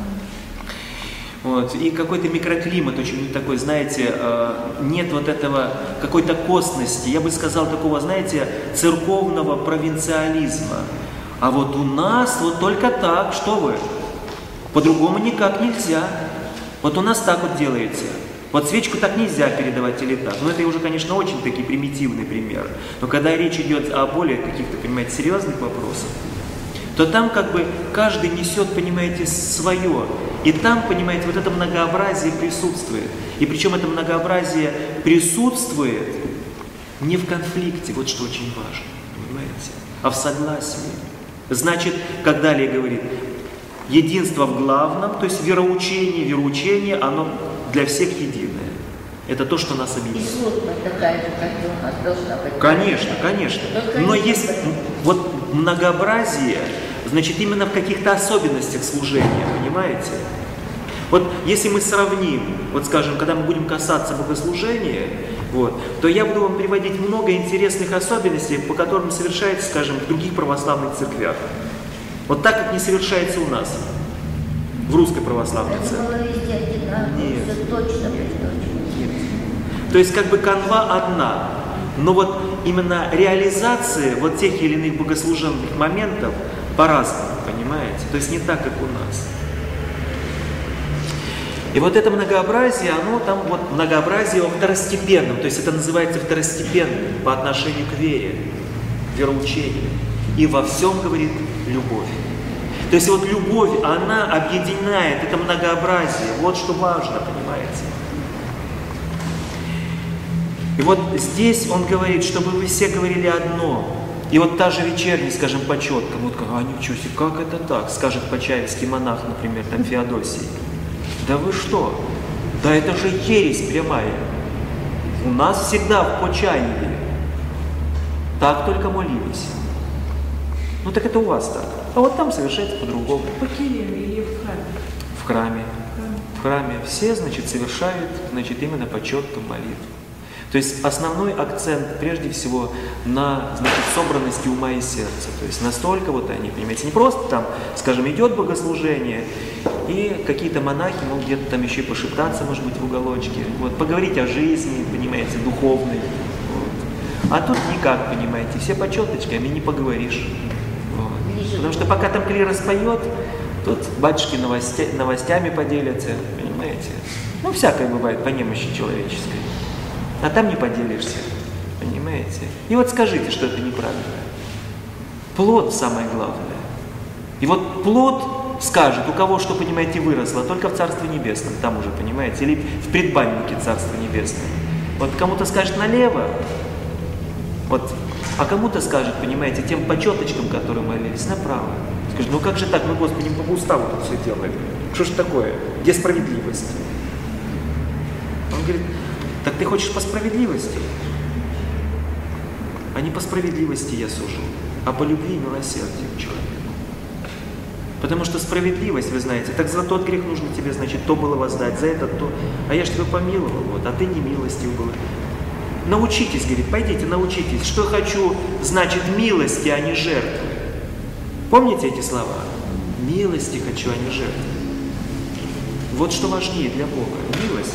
Вот. И какой-то микроклимат очень такой, знаете, нет вот этого какой-то косности, я бы сказал, такого, знаете, церковного провинциализма. А вот у нас вот только так, что вы, по-другому никак нельзя. Вот у нас так вот делается. Вот свечку так нельзя передавать или так. Но это уже, конечно, очень такой примитивный пример. Но когда речь идет о более каких-то, понимаете, серьезных вопросах, то там как бы каждый несет, понимаете, свое. И там, понимаете, вот это многообразие присутствует. И причем это многообразие присутствует не в конфликте, вот что очень важно, понимаете, а в согласии. Значит, как далее говорит, единство в главном, то есть вероучение, вероучение, оно для всех единое. Это то, что нас объединяет. И служба такая же, как и у нас должна быть. Конечно, конечно. Но есть вот многообразие, значит, именно в каких-то особенностях служения, понимаете? Вот если мы сравним, вот скажем, когда мы будем касаться богослужения, вот, то я буду вам приводить много интересных особенностей, по которым совершается, скажем, в других православных церквях. Вот так, как не совершается у нас, в русской православной церкви. Нет. Все точно, Нет. То есть как бы канва одна, но вот именно реализация вот тех или иных богослужебных моментов по-разному, понимаете? То есть не так, как у нас. И вот это многообразие, оно там вот многообразие во второстепенном, то есть это называется второстепенным по отношению к вере, вероучению. И во всем, говорит, любовь. То есть вот любовь, она объединяет это многообразие, вот что важно, понимаете? И вот здесь он говорит, чтобы вы все говорили одно. И вот та же вечерняя, скажем, по четкам, вот а ничего себе, как это так, скажет почаевский монах, например, там Феодосий. Да вы что? Да это же ересь прямая. У нас всегда в Почаеве так только молились. Ну так это у вас так. А вот там совершается по-другому. По Киеве или в храме? В храме. В храме все, значит, совершают, значит, именно по четкам молитву. То есть основной акцент, прежде всего, на, значит, собранности ума и сердца. То есть настолько вот они, понимаете, не просто там, скажем, идет богослужение, и какие-то монахи могут где-то там еще и пошептаться, может быть, в уголочке, вот, поговорить о жизни, понимаете, духовной. Вот. А тут никак, понимаете, все по четочкам, и не поговоришь. Вот. Потому что пока там клирос поет, тут батюшки новостя, новостями поделятся, понимаете. Ну, всякое бывает по немощи человеческой. А там не поделишься, понимаете? И вот скажите, что это неправильно. Плод самое главное. И вот плод скажет, у кого что, понимаете, выросло, только в Царстве Небесном, там уже, понимаете, или в предбаннике Царства Небесного. Вот кому-то скажет налево, вот, а кому-то скажет, понимаете, тем почеточкам, которые молились, направо. Скажет, ну как же так, мы, Господи, по уставу тут все делали. Что ж такое? Где справедливость? Он говорит, так ты хочешь по справедливости? А не по справедливости я сужу, а по любви и милосердию человека. Потому что справедливость, вы знаете, так за тот грех нужно тебе, значит, то было воздать, за это то. А я ж тебя помиловал, вот, а ты не милостив был. Научитесь, говорит, пойдите, научитесь. Что хочу, значит, милости, а не жертвы. Помните эти слова? Милости хочу, а не жертвы. Вот что важнее для Бога. Милость.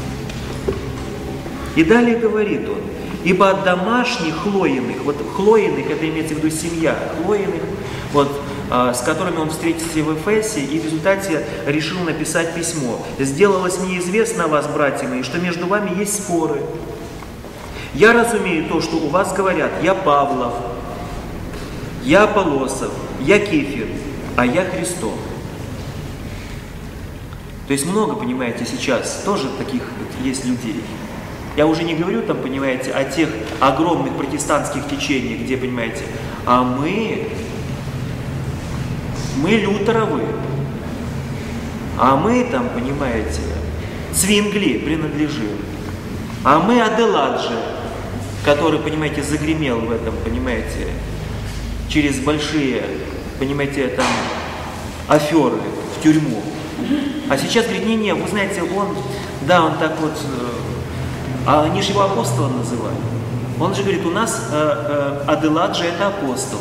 И далее говорит он, ибо от домашних хлоиных, вот хлоиных, это имеется в виду семья, хлоиных, вот, а, с которыми он встретился в Эфесе, и в результате решил написать письмо. «Сделалось мне известно о вас, братья мои, что между вами есть споры. Я разумею то, что у вас говорят, я Павлов, я Аполлосов, я Кефир, а я Христов». То есть много, понимаете, сейчас тоже таких вот есть людей. Я уже не говорю там, понимаете, о тех огромных протестантских течениях, где, понимаете, а мы, мы лютеровы, а мы там, понимаете, Цвингли принадлежим, а мы Аделаджи, который, понимаете, загремел в этом, понимаете, через большие, понимаете, там, аферы в тюрьму. А сейчас говорит, не-не, вы знаете, он, да, он так вот, а они же его апостолом называли. Он же говорит, у нас э, э, Аделаджи это апостол.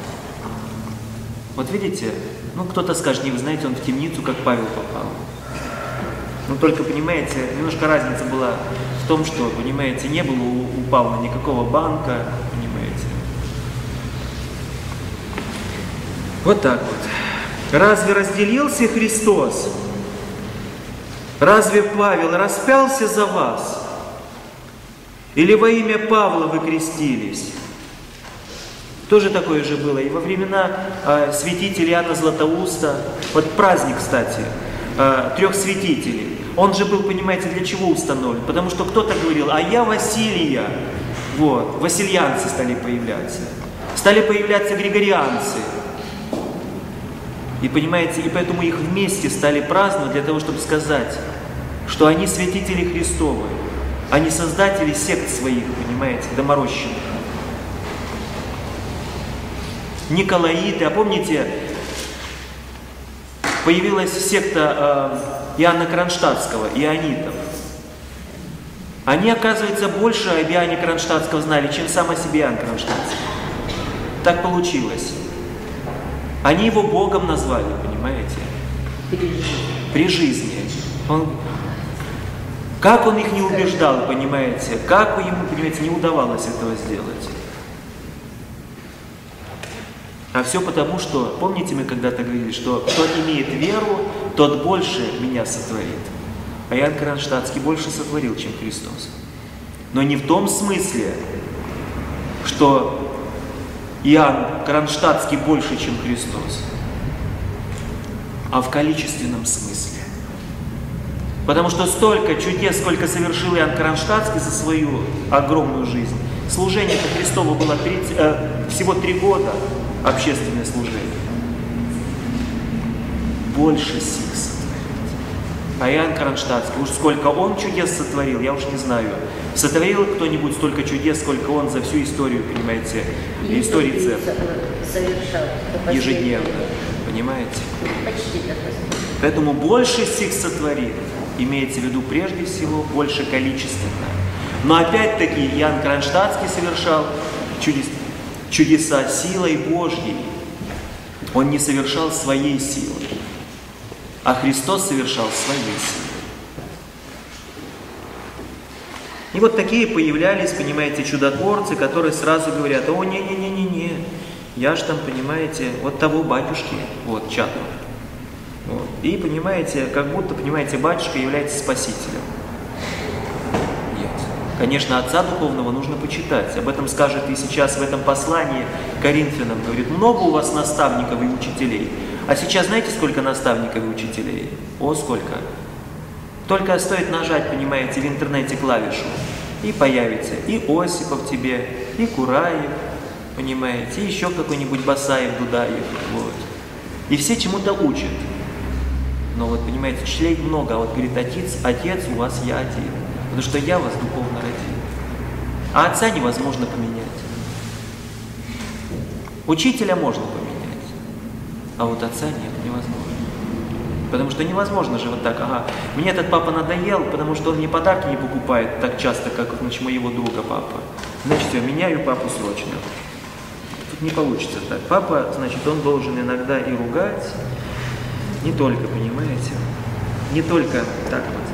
Вот видите, ну кто-то скажет, не, вы знаете, он в темницу, как Павел попал. Ну только, понимаете, немножко разница была в том, что, понимаете, не было у, у Павла никакого банка, понимаете. Вот так вот. Разве разделился Христос? Разве Павел распялся за вас? Или во имя Павла вы крестились? Тоже такое же было. И во времена э, святителя Иоанна Златоуста, вот праздник, кстати, э, трех святителей, он же был, понимаете, для чего установлен? Потому что кто-то говорил, а я Василия. Вот, васильянцы стали появляться. Стали появляться григорианцы. И понимаете, и поэтому их вместе стали праздновать для того, чтобы сказать, что они святители Христовы, они создатели сект своих, понимаете, доморощенных. Николаиты, а помните, появилась секта э, Иоанна Кронштадтского, ионитов. Они, оказывается, больше об Иоанне Кронштадтском знали, чем сам о себе Иоанн Кронштадтский. Так получилось. Они его Богом назвали, понимаете? При жизни. Он, как он их не убеждал, понимаете? Как ему, понимаете, не удавалось этого сделать? А все потому, что, помните, мы когда-то говорили, что кто имеет веру, тот больше меня сотворит. А Иоанн Кронштадтский больше сотворил, чем Христос. Но не в том смысле, что Иоанн Кронштадтский больше, чем Христос, а в количественном смысле. Потому что столько чудес, сколько совершил Иоанн Кронштадтский за свою огромную жизнь. Служение-то Христово было тридцать, э, всего три года, общественное служение. Больше сих сотворит. А Иоанн Кронштадтский, уж сколько он чудес сотворил, я уж не знаю. Сотворил кто-нибудь столько чудес, сколько он за всю историю, понимаете, И истории церкви. Совершал. Ежедневно, понимаете? Почти до последнего. Поэтому больше сих сотворит, имеется в виду прежде всего больше количественно. Но опять-таки Иоанн Кронштадтский совершал чудес, чудеса силой Божьей. Он не совершал своей силой, а Христос совершал своей силой. И вот такие появлялись, понимаете, чудотворцы, которые сразу говорят, о, не-не-не-не-не, я ж там, понимаете, вот того батюшки, вот, Чатова. Вот. И, понимаете, как будто, понимаете, батюшка является спасителем. Нет. Конечно, отца духовного нужно почитать. Об этом скажет и сейчас в этом послании Коринфянам. Говорит, много у вас наставников и учителей, А сейчас знаете, сколько наставников и учителей? О, сколько! Только стоит нажать, понимаете, в интернете клавишу, и появится и Осипов тебе, и Кураев, понимаете, и еще какой-нибудь Басаев, Дудаев, вот. И все чему-то учат. Но вот, понимаете, учителей много, а вот говорит, отец, отец у вас я один, потому что я вас духовно родил. А отца невозможно поменять. Учителя можно поменять, а вот отца нет, невозможно. Потому что невозможно же вот так, ага, мне этот папа надоел, потому что он мне подарки не покупает так часто, как значит, моего друга папа. Значит, я меняю папу срочно. Тут не получится так. Папа, значит, он должен иногда и ругать, не только, понимаете, не только так вот.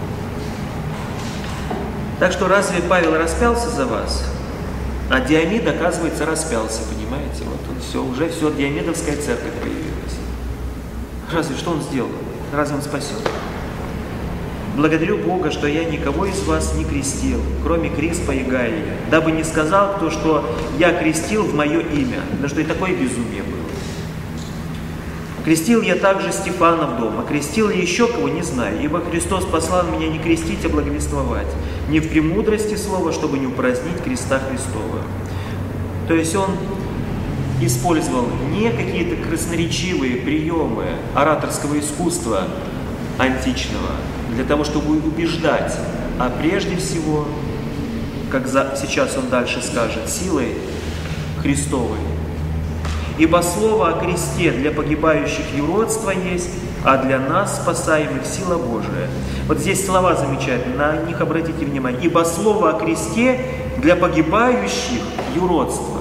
Так что разве Павел распялся за вас? А Диомид, оказывается, распялся, понимаете? Вот он все, уже все, Диомидовская церковь появилась. Разве что он сделал? Разве он спасет? Благодарю Бога, что я никого из вас не крестил, кроме Криспа и Гаия, дабы не сказал кто, что я крестил в мое имя, потому что и такое безумие было. Крестил я также Стефана в дом, а крестил ли еще кого, не знаю, ибо Христос послал меня не крестить, а благовествовать, не в премудрости слова, чтобы не упразднить креста Христова. То есть он использовал не какие-то красноречивые приемы ораторского искусства античного для того, чтобы убеждать, а прежде всего, как за, сейчас он дальше скажет, силой Христовой. Ибо слово о кресте для погибающих юродство есть, а для нас, спасаемых, сила Божия. Вот здесь слова замечательные, на них обратите внимание. Ибо слово о кресте для погибающих юродство,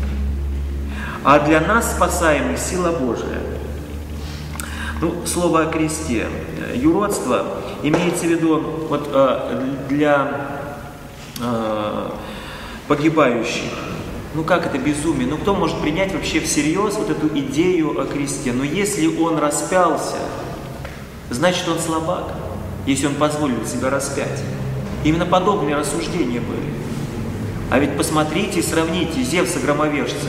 а для нас, спасаемых, сила Божия. Ну, слово о кресте. Юродство имеется в виду вот, для э, погибающих. Ну как это безумие? Ну кто может принять вообще всерьез вот эту идею о кресте? Но если он распялся, значит он слабак, если он позволил себя распять. Именно подобные рассуждения были. А ведь посмотрите и сравните Зевса громовержца.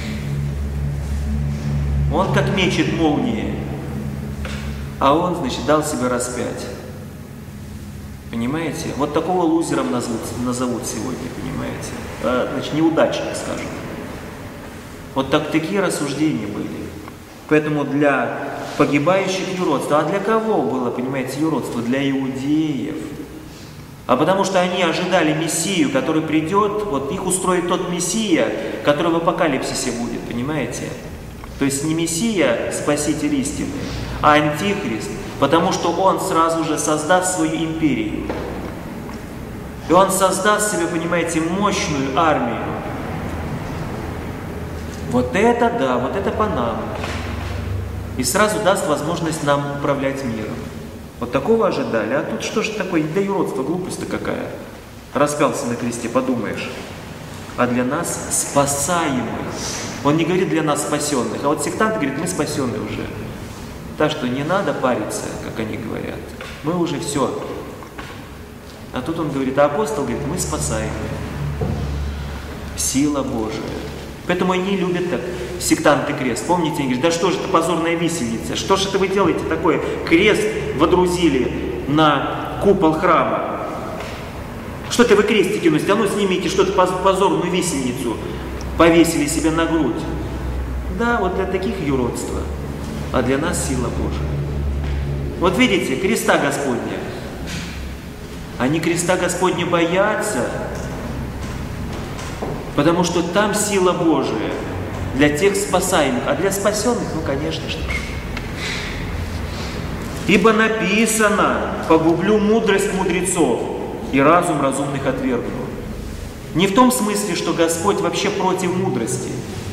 Он как мечет молнии, а он, значит, дал себя распять. Понимаете? Вот такого лузером назовут, назовут сегодня, понимаете? А, значит, неудачник, скажут. Вот так, такие рассуждения были. Поэтому для погибающих юродство. А для кого было, понимаете, юродство? Для иудеев. А потому что они ожидали Мессию, который придет, вот их устроит тот Мессия, который в апокалипсисе будет, понимаете? То есть не Мессия, Спаситель истины, а Антихрист, потому что он сразу же создаст свою империю. И он создаст себе, понимаете, мощную армию. Вот это да, вот это по нам. И сразу даст возможность нам управлять миром. Вот такого ожидали. А тут что же такое? Да юродство, глупость-то какая. Распялся на кресте, подумаешь. А для нас спасаемых. Он не говорит для нас спасенных, а вот сектант говорит, мы спасенные уже. Так что не надо париться, как они говорят. Мы уже все. А тут он говорит, а апостол говорит, мы спасаемые. Сила Божия. Поэтому они любят так сектанты крест. Помните, они говорят, да что же это позорная висельница? Что же это вы делаете такое? Крест водрузили на купол храма. Что это вы крестики носите? А ну снимите что-то позорную висельницу. Повесили себя на грудь. Да, вот для таких юродства. А для нас сила Божия. Вот видите, креста Господня. Они креста Господня боятся, потому что там сила Божия для тех спасаемых, а для спасенных, ну, конечно же. Ибо написано, погублю мудрость мудрецов и разум разумных отвергну. Не в том смысле, что Господь вообще против мудрости,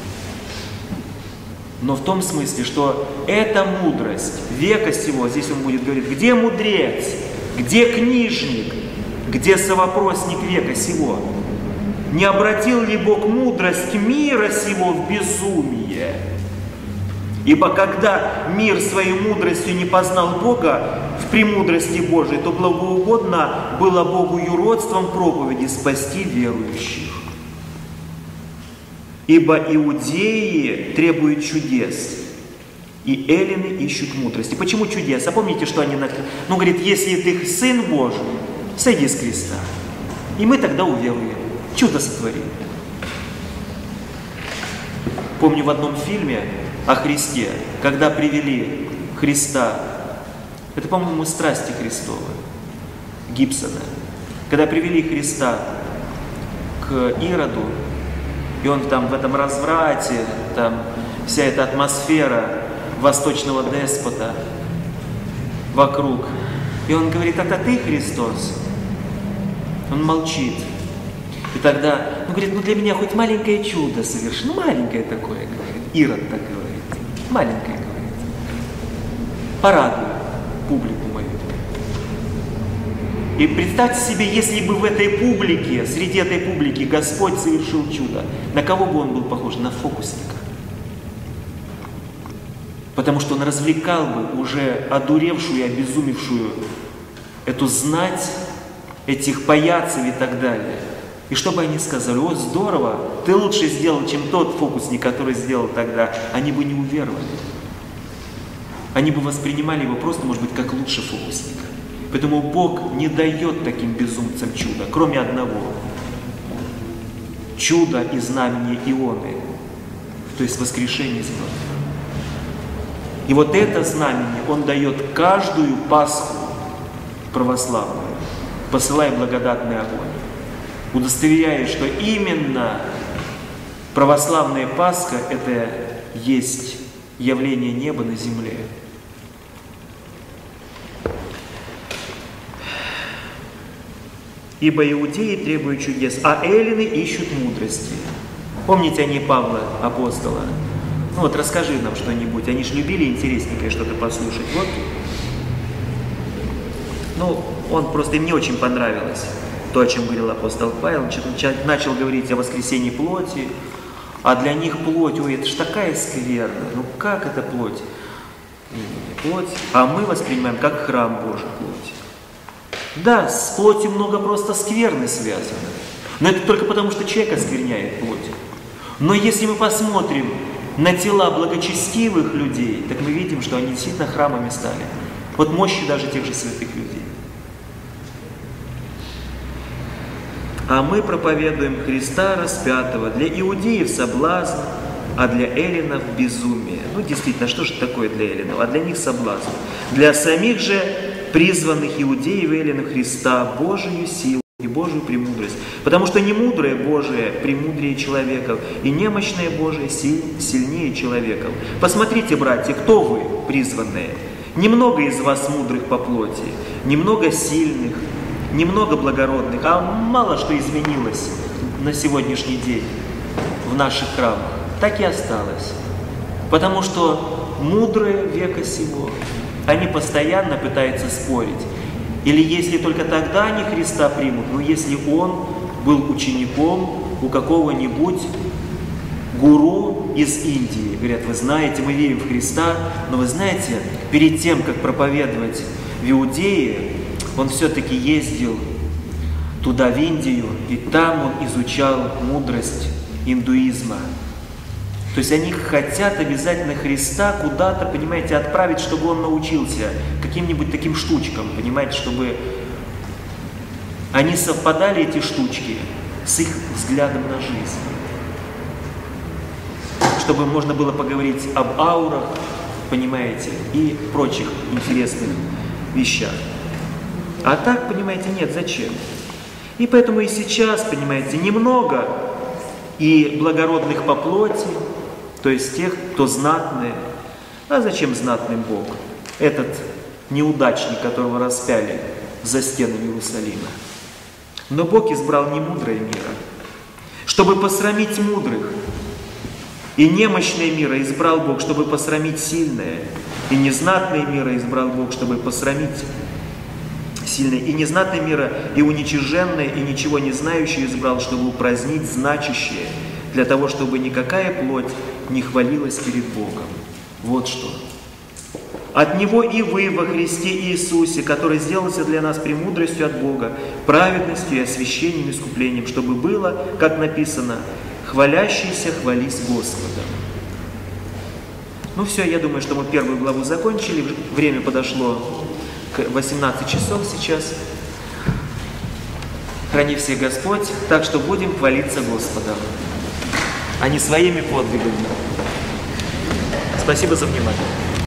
но в том смысле, что эта мудрость века сего, здесь он будет говорить, где мудрец, где книжник, где совопросник века сего? Не обратил ли Бог мудрость мира сего в безумие? Ибо когда мир своей мудростью не познал Бога в премудрости Божией, то благоугодно было Богу юродством проповеди спасти верующих. Ибо иудеи требуют чудес, и эллины ищут мудрости. Почему чудес? А помните, что они... Ну, говорит, если ты Сын Божий, сойди с креста. И мы тогда уверуем. Чудо сотворим. Помню в одном фильме о Христе, когда привели Христа, это, по-моему, «Страсти Христовы» Гибсона, когда привели Христа к Ироду, и он там в этом разврате, там вся эта атмосфера восточного деспота вокруг. И он говорит: это ты, Христос? Он молчит. И тогда, ну, говорит, ну для меня хоть маленькое чудо соверши. Ну, маленькое такое, говорит. Ирод так говорит. Маленькое, говорит. Порадуй публику мою. И представьте себе, если бы в этой публике, среди этой публики Господь совершил чудо, на кого бы он был похож? На фокусника. Потому что он развлекал бы уже одуревшую и обезумевшую эту знать, этих паяцев и так далее. И что бы они сказали: о, здорово, ты лучше сделал, чем тот фокусник, который сделал тогда. Они бы не уверовали. Они бы воспринимали его просто, может быть, как лучше фокусника. Поэтому Бог не дает таким безумцам чуда, кроме одного. Чудо и знамение Ионы, то есть воскрешение из мертвых. И вот это знамение Он дает каждую Пасху православную, посылая благодатный огонь, удостоверяя, что именно православная Пасха – это есть явление неба на земле. Ибо иудеи требуют чудес, а эллины ищут мудрости. Помните они Павла, апостола? Ну вот расскажи нам что-нибудь. Они же любили интересненькое что-то послушать. Вот. Ну, он просто им не очень понравилось. То, о чем говорил апостол Павел. Он начал говорить о воскресении плоти. А для них плоть, ой, это ж такая скверная. Ну как это плоть? Плоть. А мы воспринимаем как храм Божий плоть. Да, с плотью много просто скверны связано. Но это только потому, что человек оскверняет плоть. Но если мы посмотрим на тела благочестивых людей, так мы видим, что они действительно храмами стали. Вот мощи даже тех же святых людей. А мы проповедуем Христа распятого, для иудеев соблазн, а для эллинов безумие. Ну, действительно, что же такое для эллинов? А для них соблазн. Для самих же призванных иудеев и эллинов Христа Божию силу и Божию премудрость. Потому что немудрое Божие премудрее человеков, и немощное Божие сильнее человеков. Посмотрите, братья, кто вы, призванные? Немного из вас мудрых по плоти, немного сильных, немного благородных, а мало что изменилось на сегодняшний день в наших храмах. Так и осталось. Потому что мудрые века сего, они постоянно пытаются спорить. Или если только тогда они Христа примут, но если Он был учеником у какого-нибудь гуру из Индии. Говорят: вы знаете, мы верим в Христа, но вы знаете, перед тем, как проповедовать в Иудее, он все-таки ездил туда, в Индию, и там он изучал мудрость индуизма. То есть они хотят обязательно Христа куда-то, понимаете, отправить, чтобы он научился каким-нибудь таким штучкам, понимаете, чтобы они совпадали, эти штучки, с их взглядом на жизнь. Чтобы можно было поговорить об аурах, понимаете, и прочих интересных вещах. А так, понимаете, нет, зачем? И поэтому и сейчас, понимаете, немного и благородных по плоти, то есть тех, кто знатные. А зачем знатным Бог? Этот неудачник, которого распяли за стенами Иерусалима. Но Бог избрал не мудрое мира, чтобы посрамить мудрых. И немощное мира избрал Бог, чтобы посрамить сильное. И незнатное мира избрал Бог, чтобы посрамить сильное. И незнатное мира, и уничиженное, и ничего не знающее избрал, чтобы упразднить значащее, для того, чтобы никакая плоть не хвалилась перед Богом. Вот что. От Него и вы во Христе Иисусе, который сделался для нас премудростью от Бога, праведностью и освящением, искуплением, чтобы было, как написано: «Хвалящийся хвались Господом». Ну все, я думаю, что мы первую главу закончили. Время подошло к восемнадцати часов сейчас. Храни всех Господь, так что будем хвалиться Господом, а не своими подвигами. Спасибо за внимание.